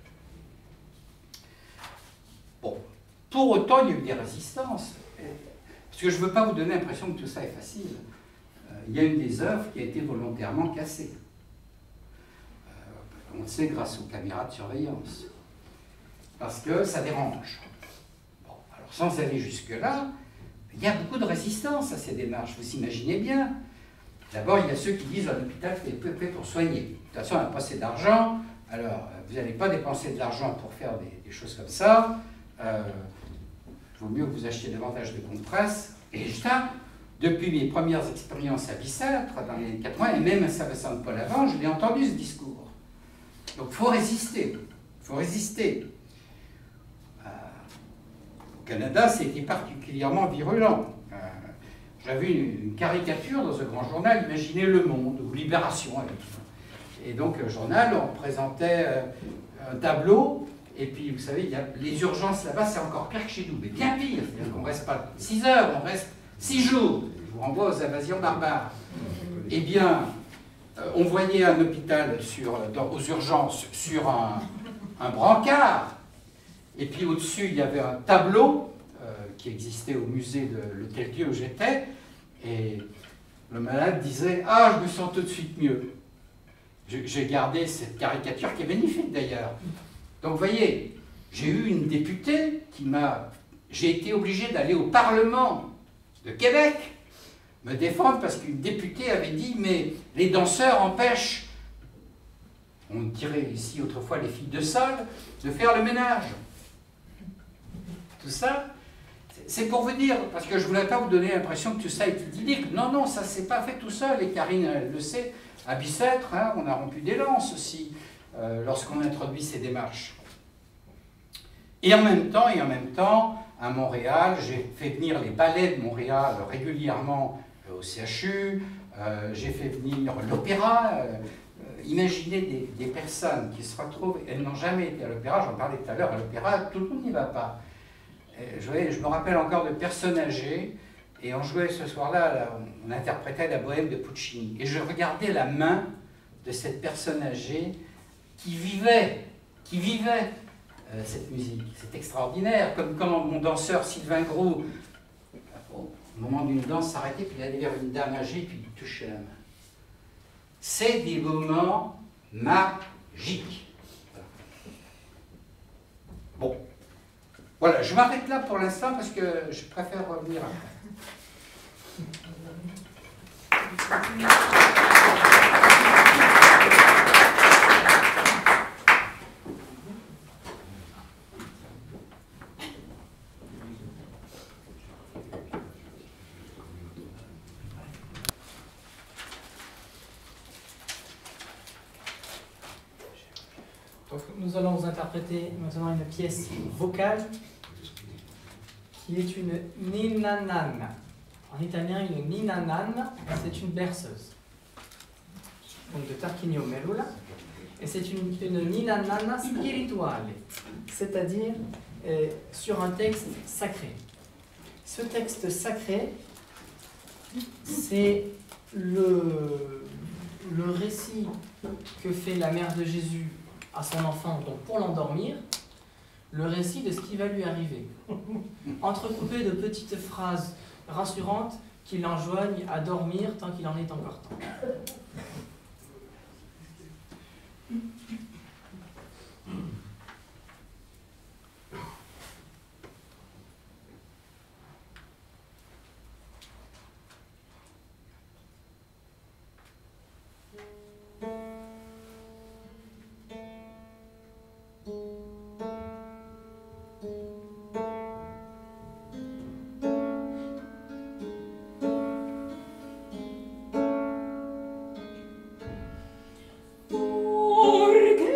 Bon, pour autant, il y a eu des résistances. Parce que je ne veux pas vous donner l'impression que tout ça est facile. Euh, il y a une des œuvres qui a été volontairement cassée. Euh, on le sait grâce aux caméras de surveillance. Parce que ça dérange. Bon, alors sans aller jusque-là, il y a beaucoup de résistance à ces démarches, vous imaginez bien. D'abord, il y a ceux qui disent qu'un hôpital est peu près pour soigner. De toute façon, on n'a pas assez d'argent, alors vous n'allez pas dépenser de l'argent pour faire des, des choses comme ça. Euh, il vaut mieux que vous achetiez davantage de compresses. Et ça, depuis mes premières expériences à Bicêtre, dans les années quatre-vingts, et même à Saint-Vincent-de-Paul avant, je l'ai entendu ce discours. Donc il faut résister, il faut résister. Euh, au Canada, c'était particulièrement virulent. Euh, J'avais une, une caricature dans un grand journal, imaginez Le Monde, ou Libération. Et donc, le journal, on présentait euh, un tableau. Et puis, vous savez, il y a les urgences là-bas, c'est encore pire que chez nous, mais bien pire. C'est-à-dire qu'on ne reste pas six heures, on reste six jours. Je vous renvoie aux invasions barbares. Eh bien, euh, on voyait un hôpital sur, dans, aux urgences sur un, un brancard. Et puis, au-dessus, il y avait un tableau euh, qui existait au musée de l'Hôtel-Dieu où j'étais. Et le malade disait « Ah, je me sens tout de suite mieux ». J'ai gardé cette caricature qui est magnifique d'ailleurs. Donc vous voyez, j'ai eu une députée qui m'a... J'ai été obligé d'aller au Parlement de Québec me défendre parce qu'une députée avait dit « mais les danseurs empêchent, on dirait ici autrefois les filles de sol, de faire le ménage ». Tout ça, c'est pour vous dire, parce que je ne voulais pas vous donner l'impression que tout ça est idyllique. Non, non, ça ne s'est pas fait tout seul, et Karine elle le sait. À Bicêtre, hein, on a rompu des lances aussi. Euh, lorsqu'on introduit ces démarches. Et en même temps, et en même temps, à Montréal, j'ai fait venir les ballets de Montréal régulièrement euh, au C H U, euh, j'ai fait venir l'opéra, euh, imaginez des, des personnes qui se retrouvent, elles n'ont jamais été à l'opéra, j'en parlais tout à l'heure, à l'opéra, tout le monde n'y va pas. Je, voyais, je me rappelle encore de personnes âgées, et on jouait ce soir-là, on interprétait la bohème de Puccini, et je regardais la main de cette personne âgée qui vivait, qui vivait euh, cette musique. C'est extraordinaire, comme quand mon danseur Sylvain Gros, au moment d'une danse, s'arrêtait, puis il allait vers une dame âgée, puis il touchait la main. C'est des moments magiques. Voilà. Bon. Voilà, je m'arrête là pour l'instant parce que je préfère revenir après. Donc, nous allons vous interpréter maintenant une pièce vocale qui est une ninanana. En italien, une ninanana, c'est une berceuse. Donc de Tarquinio Merula. Et c'est une, une ninanana spirituale, c'est-à-dire euh, sur un texte sacré. Ce texte sacré, c'est le, le récit que fait la mère de Jésus à son enfant, donc pour l'endormir, le récit de ce qui va lui arriver, entrecoupé de petites phrases rassurantes qui l'enjoignent à dormir tant qu'il en est encore temps. Porque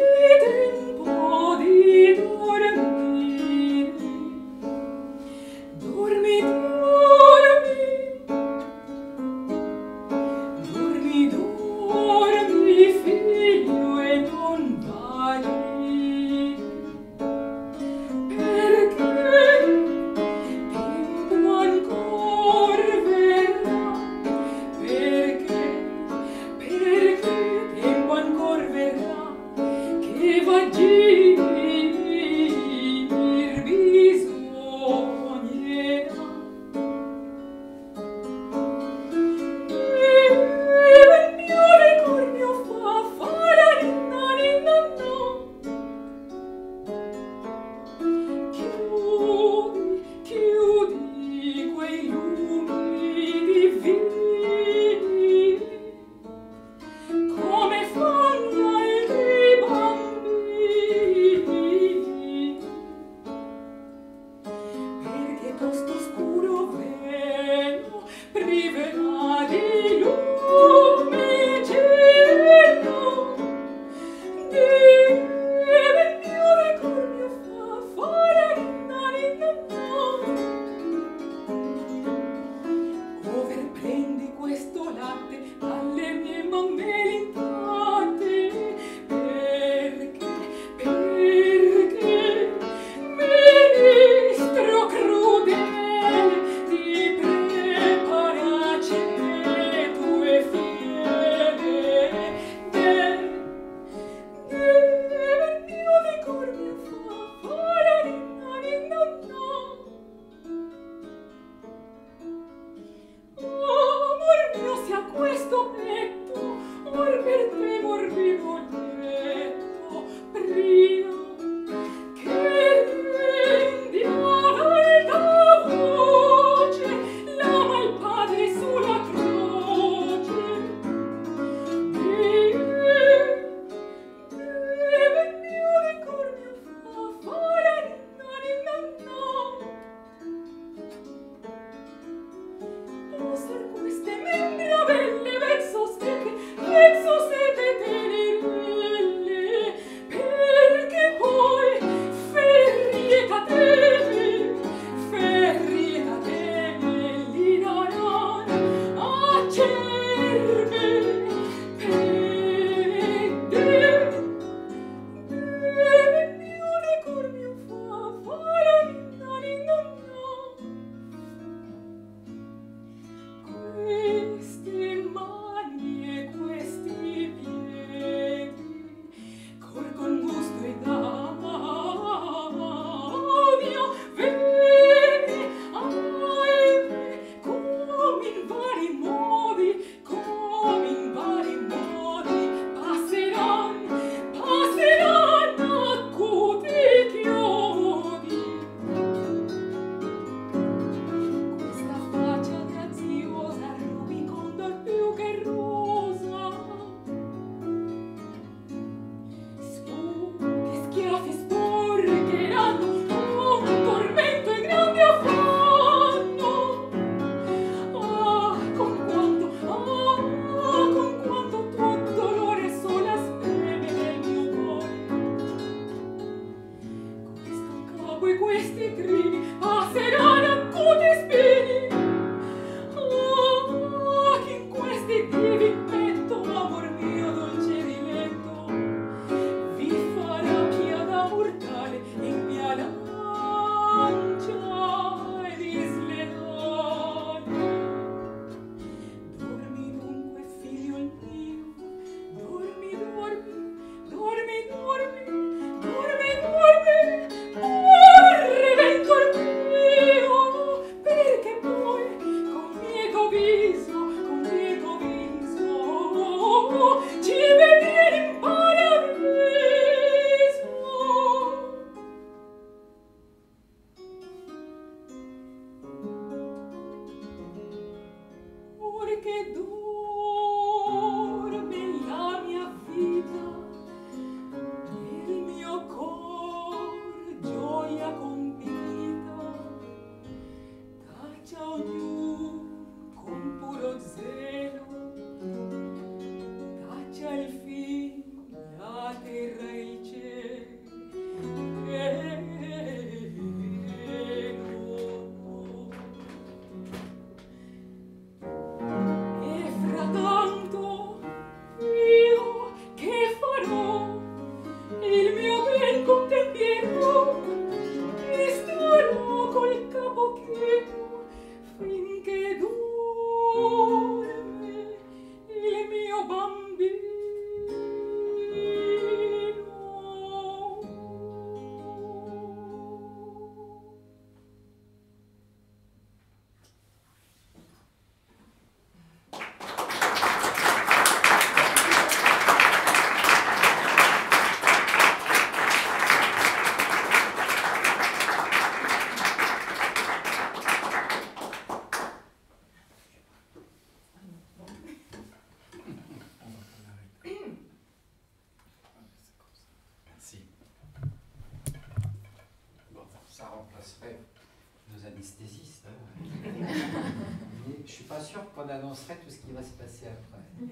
serez nos anesthésistes. Hein. Mais je ne suis pas sûr qu'on annoncerait tout ce qui va se passer après.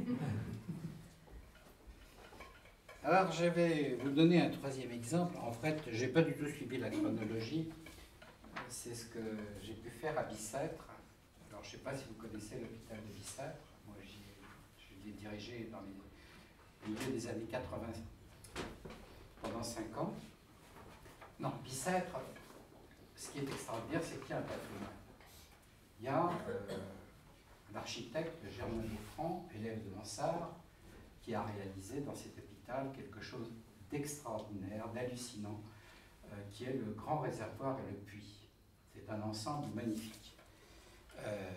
Alors, je vais vous donner un troisième exemple. En fait, je n'ai pas du tout suivi la chronologie. C'est ce que j'ai pu faire à Bicêtre. Alors, je ne sais pas si vous connaissez l'hôpital de Bicêtre. Moi, je l'ai dirigé dans les milieux des années quatre-vingts pendant cinq ans. Non, Bicêtre, ce qui est extraordinaire, c'est qu'il y a un patrimoine. Il y a euh, l'architecte Germain Beaufranc, élève de Mansart, qui a réalisé dans cet hôpital quelque chose d'extraordinaire, d'hallucinant, euh, qui est le grand réservoir et le puits. C'est un ensemble magnifique. Euh,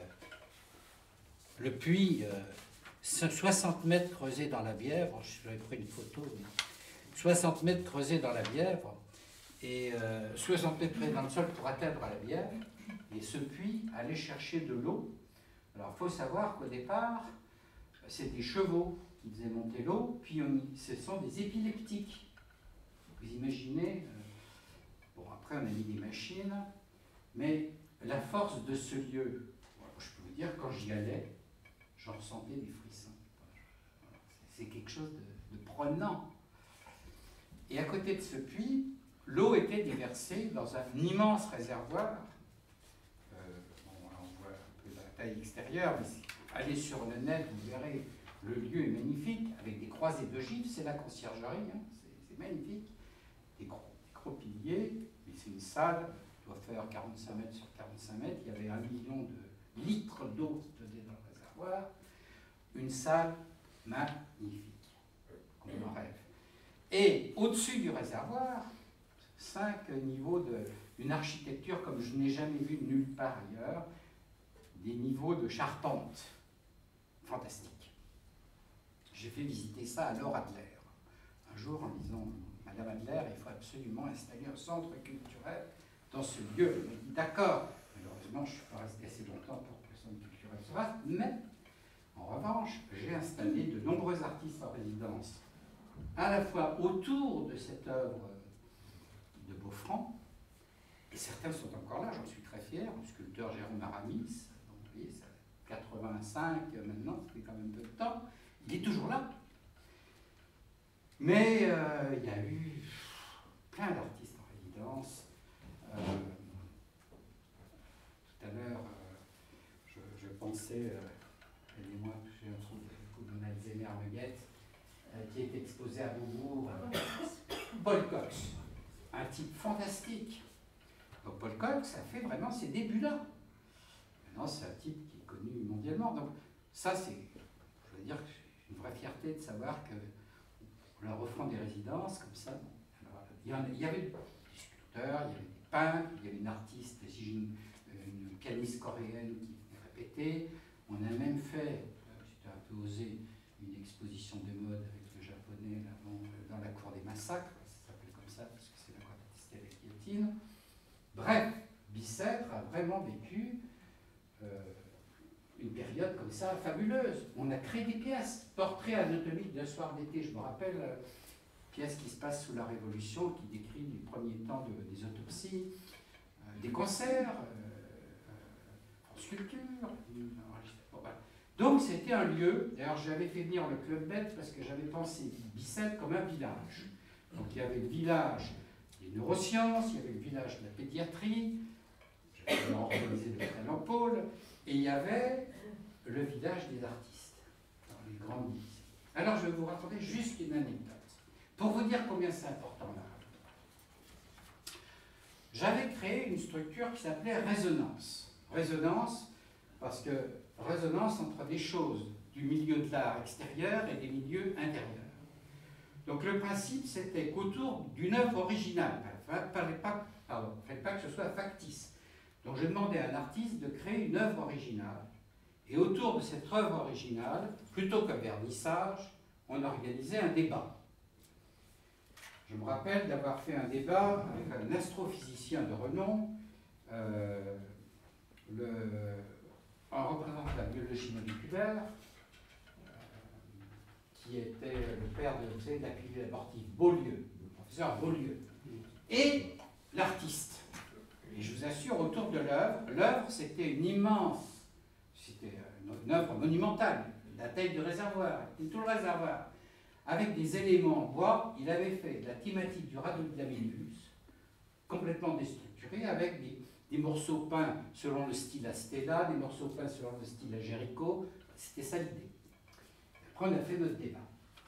le puits, euh, soixante mètres creusés dans la Bièvre, j'avais pris une photo, soixante mètres creusés dans la Bièvre, et euh, soixante mètres creusés dans le sol pour atteindre la Bièvre, et ce puits allait chercher de l'eau. Alors il faut savoir qu'au départ, c'est des chevaux qui faisaient monter l'eau, puis on, ce sont des épileptiques. Vous imaginez, euh, bon après on a mis des machines, mais la force de ce lieu, je peux vous dire, quand j'y allais, j'en ressentais des frissons. C'est quelque chose de, de prenant. Et à côté de ce puits, l'eau était déversée dans un immense réservoir. Euh, bon, là on voit un peu la taille extérieure, mais allez sur le net, vous verrez, le lieu est magnifique, avec des croisées d'ogives, c'est la conciergerie, hein, c'est magnifique. Des gros, des gros piliers, mais c'est une salle, qui doit faire quarante-cinq mètres sur quarante-cinq mètres, il y avait un million de litres d'eau qui tenait dans le réservoir. Une salle magnifique, comme on en rêve. Et au-dessus du réservoir, cinq niveaux d'une architecture comme je n'ai jamais vu nulle part ailleurs, des niveaux de charpente fantastiques. J'ai fait visiter ça à Laure Adler, un jour en disant « Madame Adler, il faut absolument installer un centre culturel dans ce lieu. » Elle m'a dit « D'accord. » Malheureusement, je ne suis pas resté assez longtemps pour que le centre culturel se fasse, mais en revanche, j'ai installé de nombreux artistes en résidence, à la fois autour de cette œuvre de Beaufranc, et certains sont encore là, j'en suis très fier, le sculpteur Jérôme Aramis, donc vous voyez, ça fait quatre-vingt-cinq maintenant, ça fait quand même peu de temps, il est toujours là. Mais euh, il y a eu plein d'artistes en résidence. Euh, tout à l'heure, euh, je, je pensais, euh, aidez-moi, j'ai un trou de Mona Zémer-Meguet, euh, qui est exposé à Beaubourg, euh, Paul Cox, un type fantastique. Donc Paul Cox, ça fait vraiment ses débuts-là. Maintenant, c'est un type qui est connu mondialement. Donc ça, c'est, je veux dire, une vraie fierté de savoir qu'on leur offrant des résidences comme ça. Alors, il, y en, il y avait des sculpteurs, il y avait des peintres, il y avait une artiste, une, une pianiste coréenne qui répétait. On a même fait, c'était un peu osé, une exposition de mode avec le japonais là, dans, dans la cour des massacres, ça s'appelle comme ça parce que c'est là qu'on a testé la guillotine. Bref, Bicêtre a vraiment vécu euh, une période comme ça fabuleuse. On a créé des pièces, portrait anatomique d'un soir d'été, je me rappelle, euh, pièce qui se passe sous la Révolution, qui décrit les premiers temps de, des autopsies, euh, des concerts, euh, en sculpture. Bon, voilà. Donc c'était un lieu, d'ailleurs j'avais fait venir le Club Bête parce que j'avais pensé Bicêtre comme un village. Donc il y avait le village des neurosciences, il y avait le village de la pédiatrie, j'avais organisé le frère Paul, et il y avait le village des artistes, dans les grandes villes. Alors je vais vous raconter juste une anecdote, pour vous dire combien c'est important là. J'avais créé une structure qui s'appelait Résonance. Résonance, parce que résonance entre des choses du milieu de l'art extérieur et des milieux intérieurs. Donc le principe, c'était qu'autour d'une œuvre originale, fallait pas, pardon, fallait pas que ce soit factice. Donc je demandais à un artiste de créer une œuvre originale. Et autour de cette œuvre originale, plutôt qu'un vernissage, on organisait un débat. Je me rappelle d'avoir fait un débat avec un astrophysicien de renom, euh, le, un représentant de la biologie moléculaire, qui était le père de, vous savez, de la pilule abortive, Beaulieu, le professeur Beaulieu, et l'artiste. Et Et je vous assure, autour de l'œuvre, l'œuvre c'était une immense, c'était une œuvre monumentale, la taille du réservoir, tout le réservoir, avec des éléments en bois. Il avait fait la thématique du radeau de Laminus, complètement déstructuré, avec des, des morceaux peints selon le style à Stella, des morceaux peints selon le style à Géricault. C'était ça l'idée. Après, on a fait notre débat.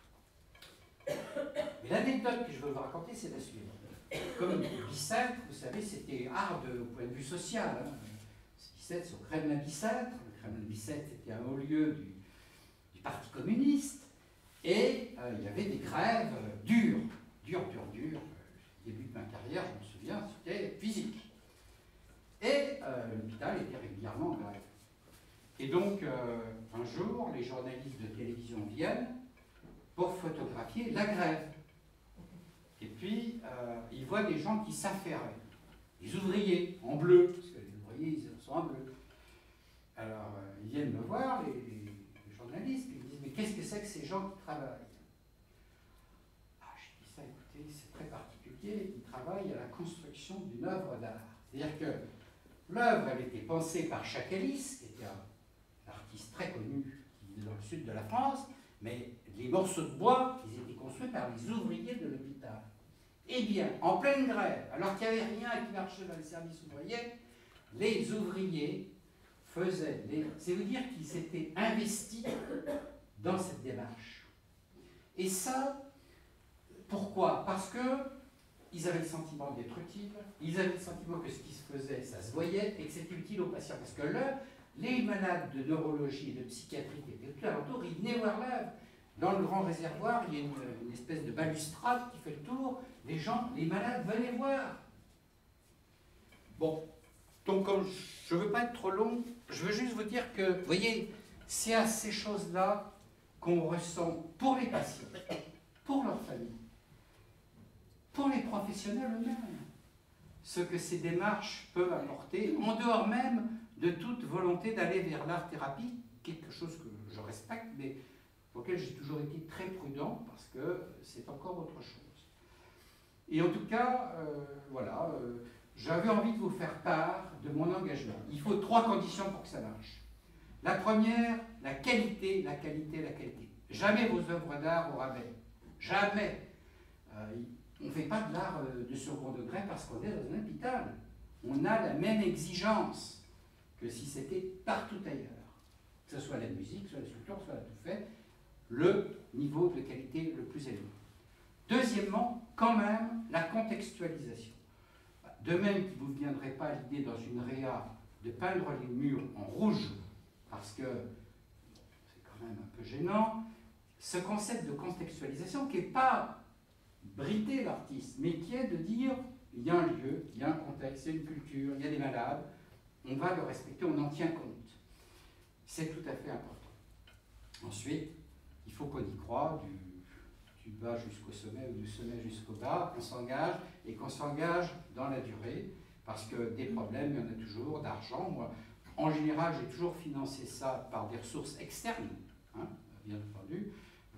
Mais l'anecdote que je veux vous raconter, c'est la suivante. Comme Bicêtre, vous savez, c'était hard au point de vue social. Hein. Bicêtre, c'est au Kremlin-Bicêtre. Le Kremlin-Bicêtre était un haut lieu du, du Parti communiste. Et euh, il y avait des grèves euh, dures, dures, dures, dures. Au début de ma carrière, je me souviens, c'était physique. Et euh, l'hôpital était régulièrement en grève. Et donc, euh, un jour, les journalistes de télévision viennent pour photographier la grève. Et puis, euh, ils voient des gens qui s'affairaient. Des ouvriers, en bleu, parce que les ouvriers, ils sont en bleu. Alors, euh, ils viennent me voir, les, les, les journalistes, et ils me disent, mais qu'est-ce que c'est que ces gens qui travaillent? Ah, je dis ça, écoutez, c'est très particulier, ils travaillent à la construction d'une œuvre d'art. C'est-à-dire que l'œuvre, elle était pensée par Chacalis, qui était un artiste très connu, qui vivait dans le sud de la France, mais les morceaux de bois, ils étaient construits par les ouvriers de l'hôpital. Eh bien, en pleine grève, alors qu'il n'y avait rien qui marchait dans les services ouvriers, les ouvriers faisaient des... C'est vous dire qu'ils s'étaient investis dans cette démarche. Et ça, pourquoi? Parce que ils avaient le sentiment d'être utiles, ils avaient le sentiment que ce qui se faisait, ça se voyait, et que c'était utile aux patients. Parce que là, les malades de neurologie et de psychiatrie qui étaient tout alentour, ils venaient voir l'œuvre. Dans le grand réservoir, il y a une, une espèce de balustrade qui fait le tour. Les gens, les malades venaient voir. Bon, donc comme je ne veux pas être trop long, je veux juste vous dire que, vous voyez, c'est à ces choses-là qu'on ressent pour les patients, pour leur famille, pour les professionnels eux-mêmes, ce que ces démarches peuvent apporter, en dehors même de toute volonté d'aller vers l'art-thérapie, quelque chose que je respecte, mais auquel j'ai toujours été très prudent, parce que c'est encore autre chose. Et en tout cas, euh, voilà, euh, j'avais envie de vous faire part de mon engagement. Il faut trois conditions pour que ça marche. La première, la qualité, la qualité, la qualité. Jamais vos œuvres d'art au rabais. Jamais. Euh, on ne fait pas de l'art de second degré parce qu'on est dans un hôpital. On a la même exigence que si c'était partout ailleurs. Que ce soit la musique, soit la sculpture, soit la tout fait, le niveau de qualité le plus élevé. Deuxièmement, quand même, la contextualisation. De même qu'il ne vous viendrait pas l'idée dans une réa de peindre les murs en rouge, parce que c'est quand même un peu gênant, ce concept de contextualisation qui n'est pas brider l'artiste, mais qui est de dire, il y a un lieu, il y a un contexte, il y a une culture, il y a des malades, on va le respecter, on en tient compte. C'est tout à fait important. Ensuite, il faut qu'on y croie, du, du bas jusqu'au sommet ou du sommet jusqu'au bas, qu'on s'engage et qu'on s'engage dans la durée, parce que des problèmes, il y en a toujours, d'argent. Moi, en général, j'ai toujours financé ça par des ressources externes, hein, bien entendu, euh,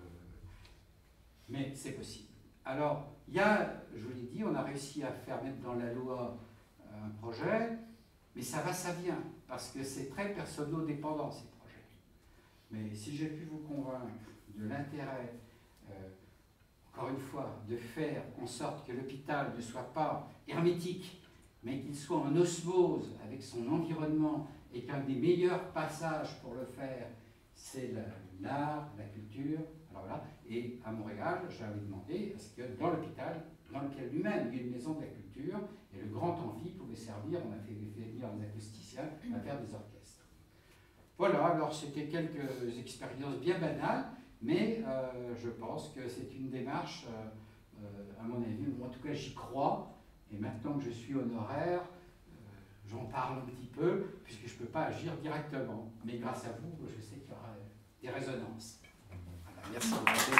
mais c'est possible. Alors, il y a, je vous l'ai dit, on a réussi à faire mettre dans la loi un projet, mais ça va, ça vient, parce que c'est très personnel-dépendant, ces projets. Mais si j'ai pu vous convaincre de l'intérêt, euh, encore une fois, de faire en sorte que l'hôpital ne soit pas hermétique, mais qu'il soit en osmose avec son environnement, et qu'un des meilleurs passages pour le faire, c'est l'art, la culture. Alors voilà. Et à Montréal, j'avais demandé à ce que dans l'hôpital, dans lequel lui-même il y a une maison de la culture, et le grand amphi pouvait servir, on a fait, fait venir des acousticiens à faire des orchestres. Voilà, alors c'était quelques expériences bien banales, mais euh, je pense que c'est une démarche, euh, euh, à mon avis, en tout cas j'y crois, et maintenant que je suis honoraire, euh, j'en parle un petit peu, puisque je ne peux pas agir directement. Mais grâce à vous, je sais qu'il y aura des résonances. Voilà, merci beaucoup.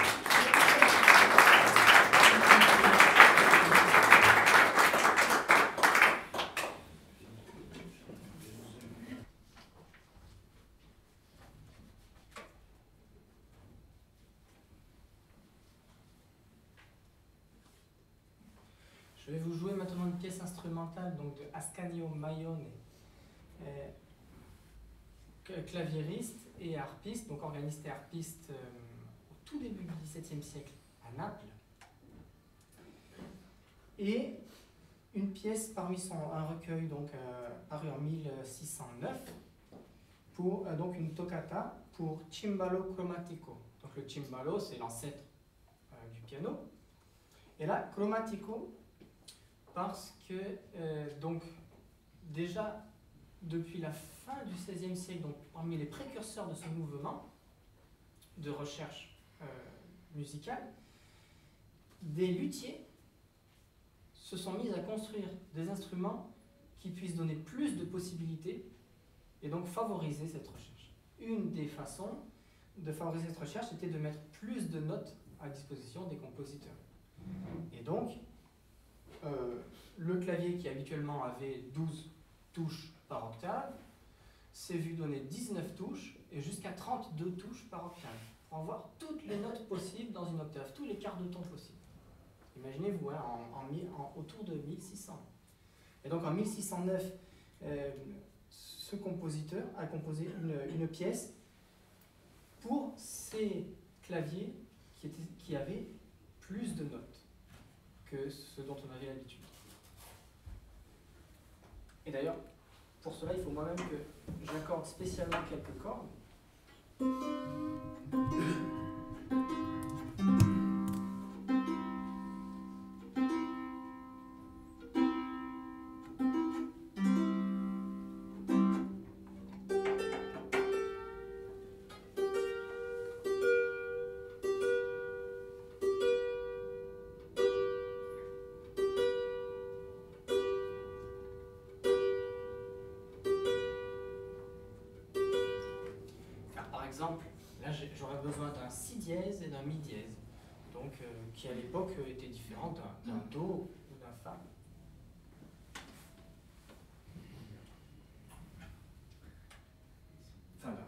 Je vais vous jouer maintenant une pièce instrumentale donc de Ascanio Maione, euh, claviériste et harpiste, donc organiste et harpiste euh, au tout début du dix-septième siècle à Naples. Et une pièce parmi son, un recueil donc, euh, paru en mille six cent neuf, pour euh, donc une toccata pour Cimbalo Cromatico. Donc le cimbalo, c'est l'ancêtre euh, du piano. Et là, Cromatico, parce que euh, donc déjà depuis la fin du seizième siècle, donc parmi les précurseurs de ce mouvement de recherche euh, musicale, des luthiers se sont mis à construire des instruments qui puissent donner plus de possibilités et donc favoriser cette recherche. Une des façons de favoriser cette recherche était de mettre plus de notes à disposition des compositeurs. Et donc, euh, le clavier qui habituellement avait douze touches par octave s'est vu donner dix-neuf touches et jusqu'à trente-deux touches par octave pour avoir toutes les notes possibles dans une octave, tous les quarts de ton possibles. Imaginez-vous, hein, en, en, en, autour de mille six cents. Et donc en mille six cent neuf, euh, ce compositeur a composé une, une pièce pour ces claviers qui, étaient, qui avaient plus de notes que ce dont on avait l'habitude. Et d'ailleurs, pour cela, il faut moi-même que j'accorde spécialement quelques cordes. J'aurais besoin d'un si dièse et d'un mi dièse, donc euh, qui à l'époque était différent d'un, d'un do ou d'un fa. Enfin là.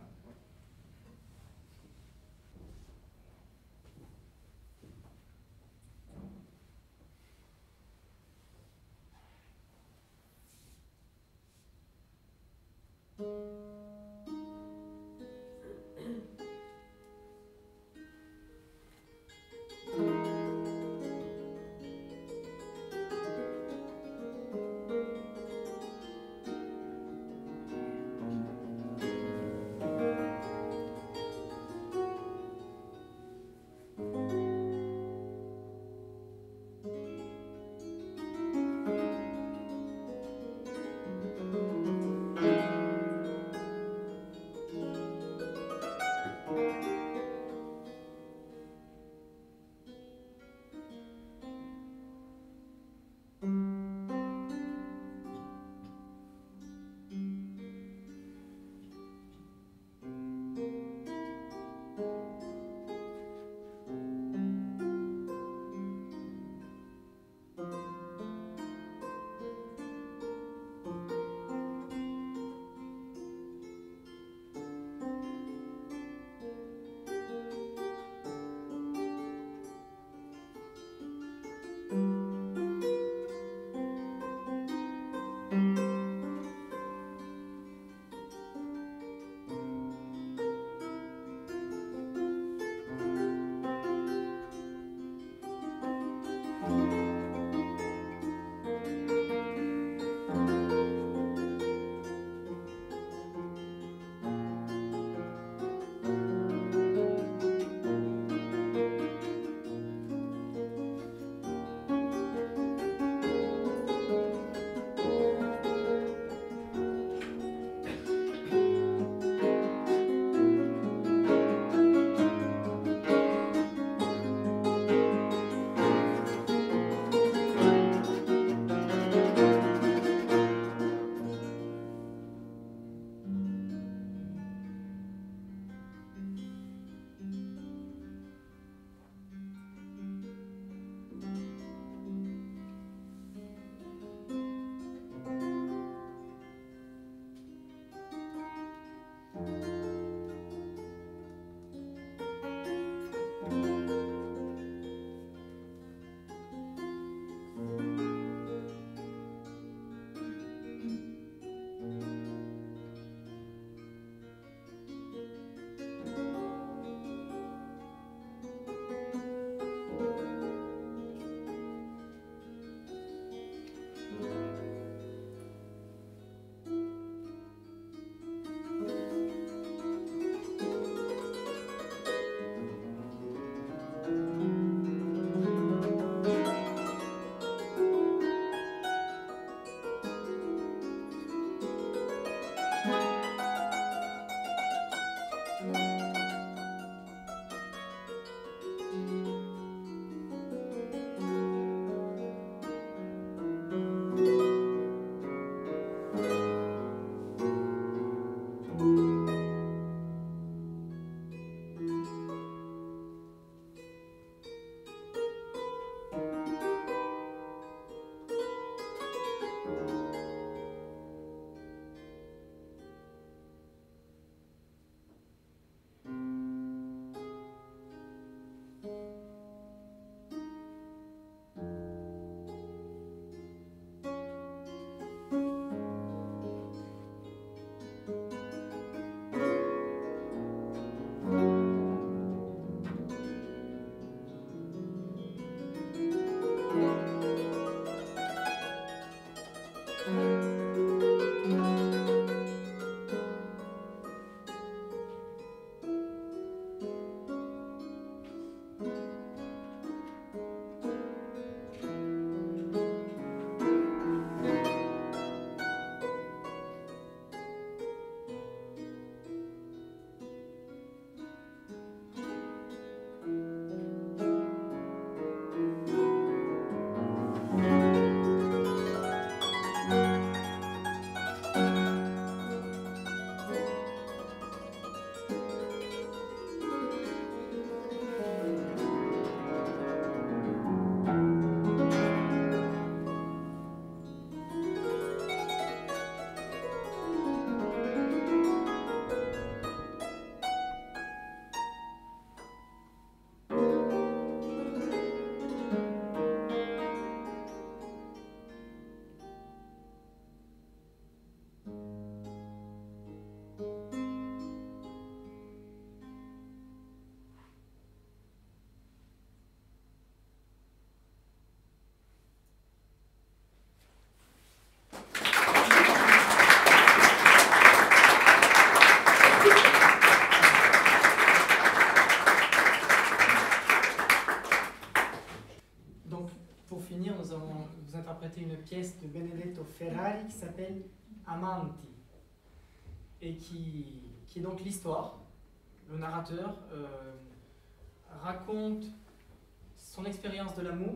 nous allons vous interpréter une pièce de Benedetto Ferrari qui s'appelle Amanti, et qui, qui est donc l'histoire. Le narrateur euh, raconte son expérience de l'amour,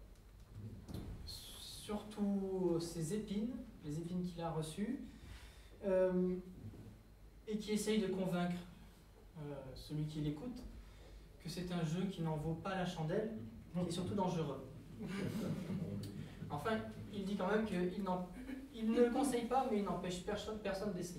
surtout ses épines, les épines qu'il a reçues, euh, et qui essaye de convaincre euh, celui qui l'écoute que c'est un jeu qui n'en vaut pas la chandelle, qui est surtout dangereux. Enfin, il dit quand même qu'il il ne le conseille pas, mais il n'empêche personne, personne d'essayer.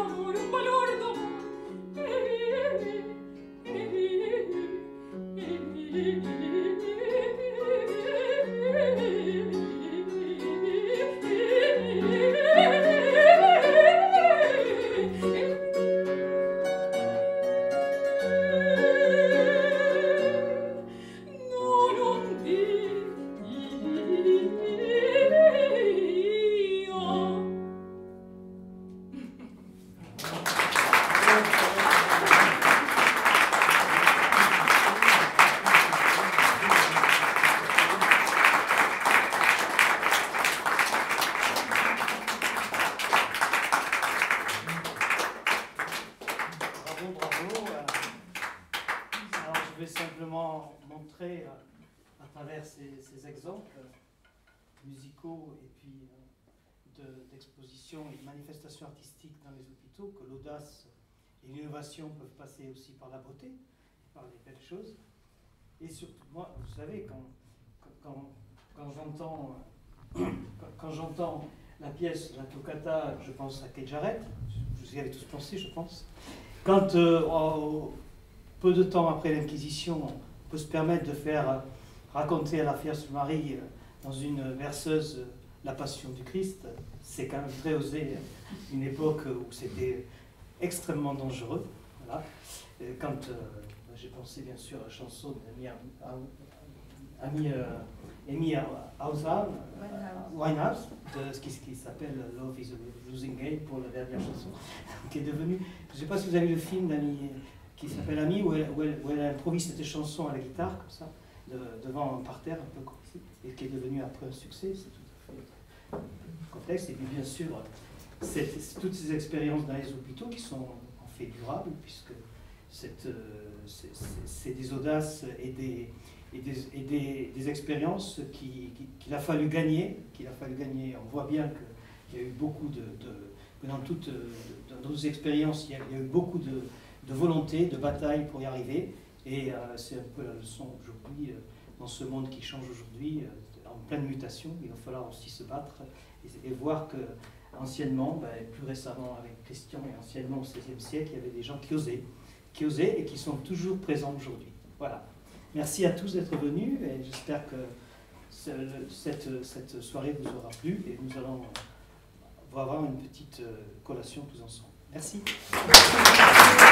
Thank you. Bravo. Alors, je vais simplement montrer euh, à travers ces, ces exemples euh, musicaux et puis euh, d'expositions et de manifestations artistiques dans les hôpitaux que l'audace et l'innovation peuvent passer aussi par la beauté, par les belles choses. Et surtout, moi, vous savez, quand, quand, quand j'entends quand, quand j'entends la pièce, la toccata, je pense à Kate Jarrett, vous y avez tous pensé, je pense. Quand, euh, au, peu de temps après l'Inquisition, on peut se permettre de faire euh, raconter à la Vierge Marie euh, dans une verseuse euh, la Passion du Christ, c'est quand même très osé, une époque où c'était extrêmement dangereux. Voilà. Et quand euh, j'ai pensé bien sûr à la chanson d'Amy Amy Amy Winehouse, Winehouse, de ce qui, qui s'appelle Love is a Losing Game pour la dernière chanson, qui est devenue. Je ne sais pas si vous avez vu le film d'Amy qui s'appelle Amy, où elle, où, elle, où elle improvise cette chanson à la guitare comme ça, de, devant un parterre un peu comme ici, et qui est devenu après un succès. C'est tout à fait complexe. Et puis bien sûr, c'est toutes ces expériences dans les hôpitaux qui sont en fait durables, puisque c'est des audaces et des, et des, et des, des expériences qu'il qui, qui a fallu gagner, qu'il a fallu gagner. On voit bien qu'il y a eu beaucoup de, de dans toutes dans nos expériences, il y, a, il y a eu beaucoup de, de volonté, de bataille pour y arriver. Et euh, c'est un peu la leçon aujourd'hui, euh, dans ce monde qui change aujourd'hui, euh, en pleine mutation. Il va falloir aussi se battre et, et voir que anciennement, ben, plus récemment avec Christian et anciennement au seizième siècle, il y avait des gens qui osaient, qui osaient et qui sont toujours présents aujourd'hui. Voilà. Merci à tous d'être venus et j'espère que cette, cette soirée vous aura plu et nous allons avoir une petite collation tous ensemble. Merci.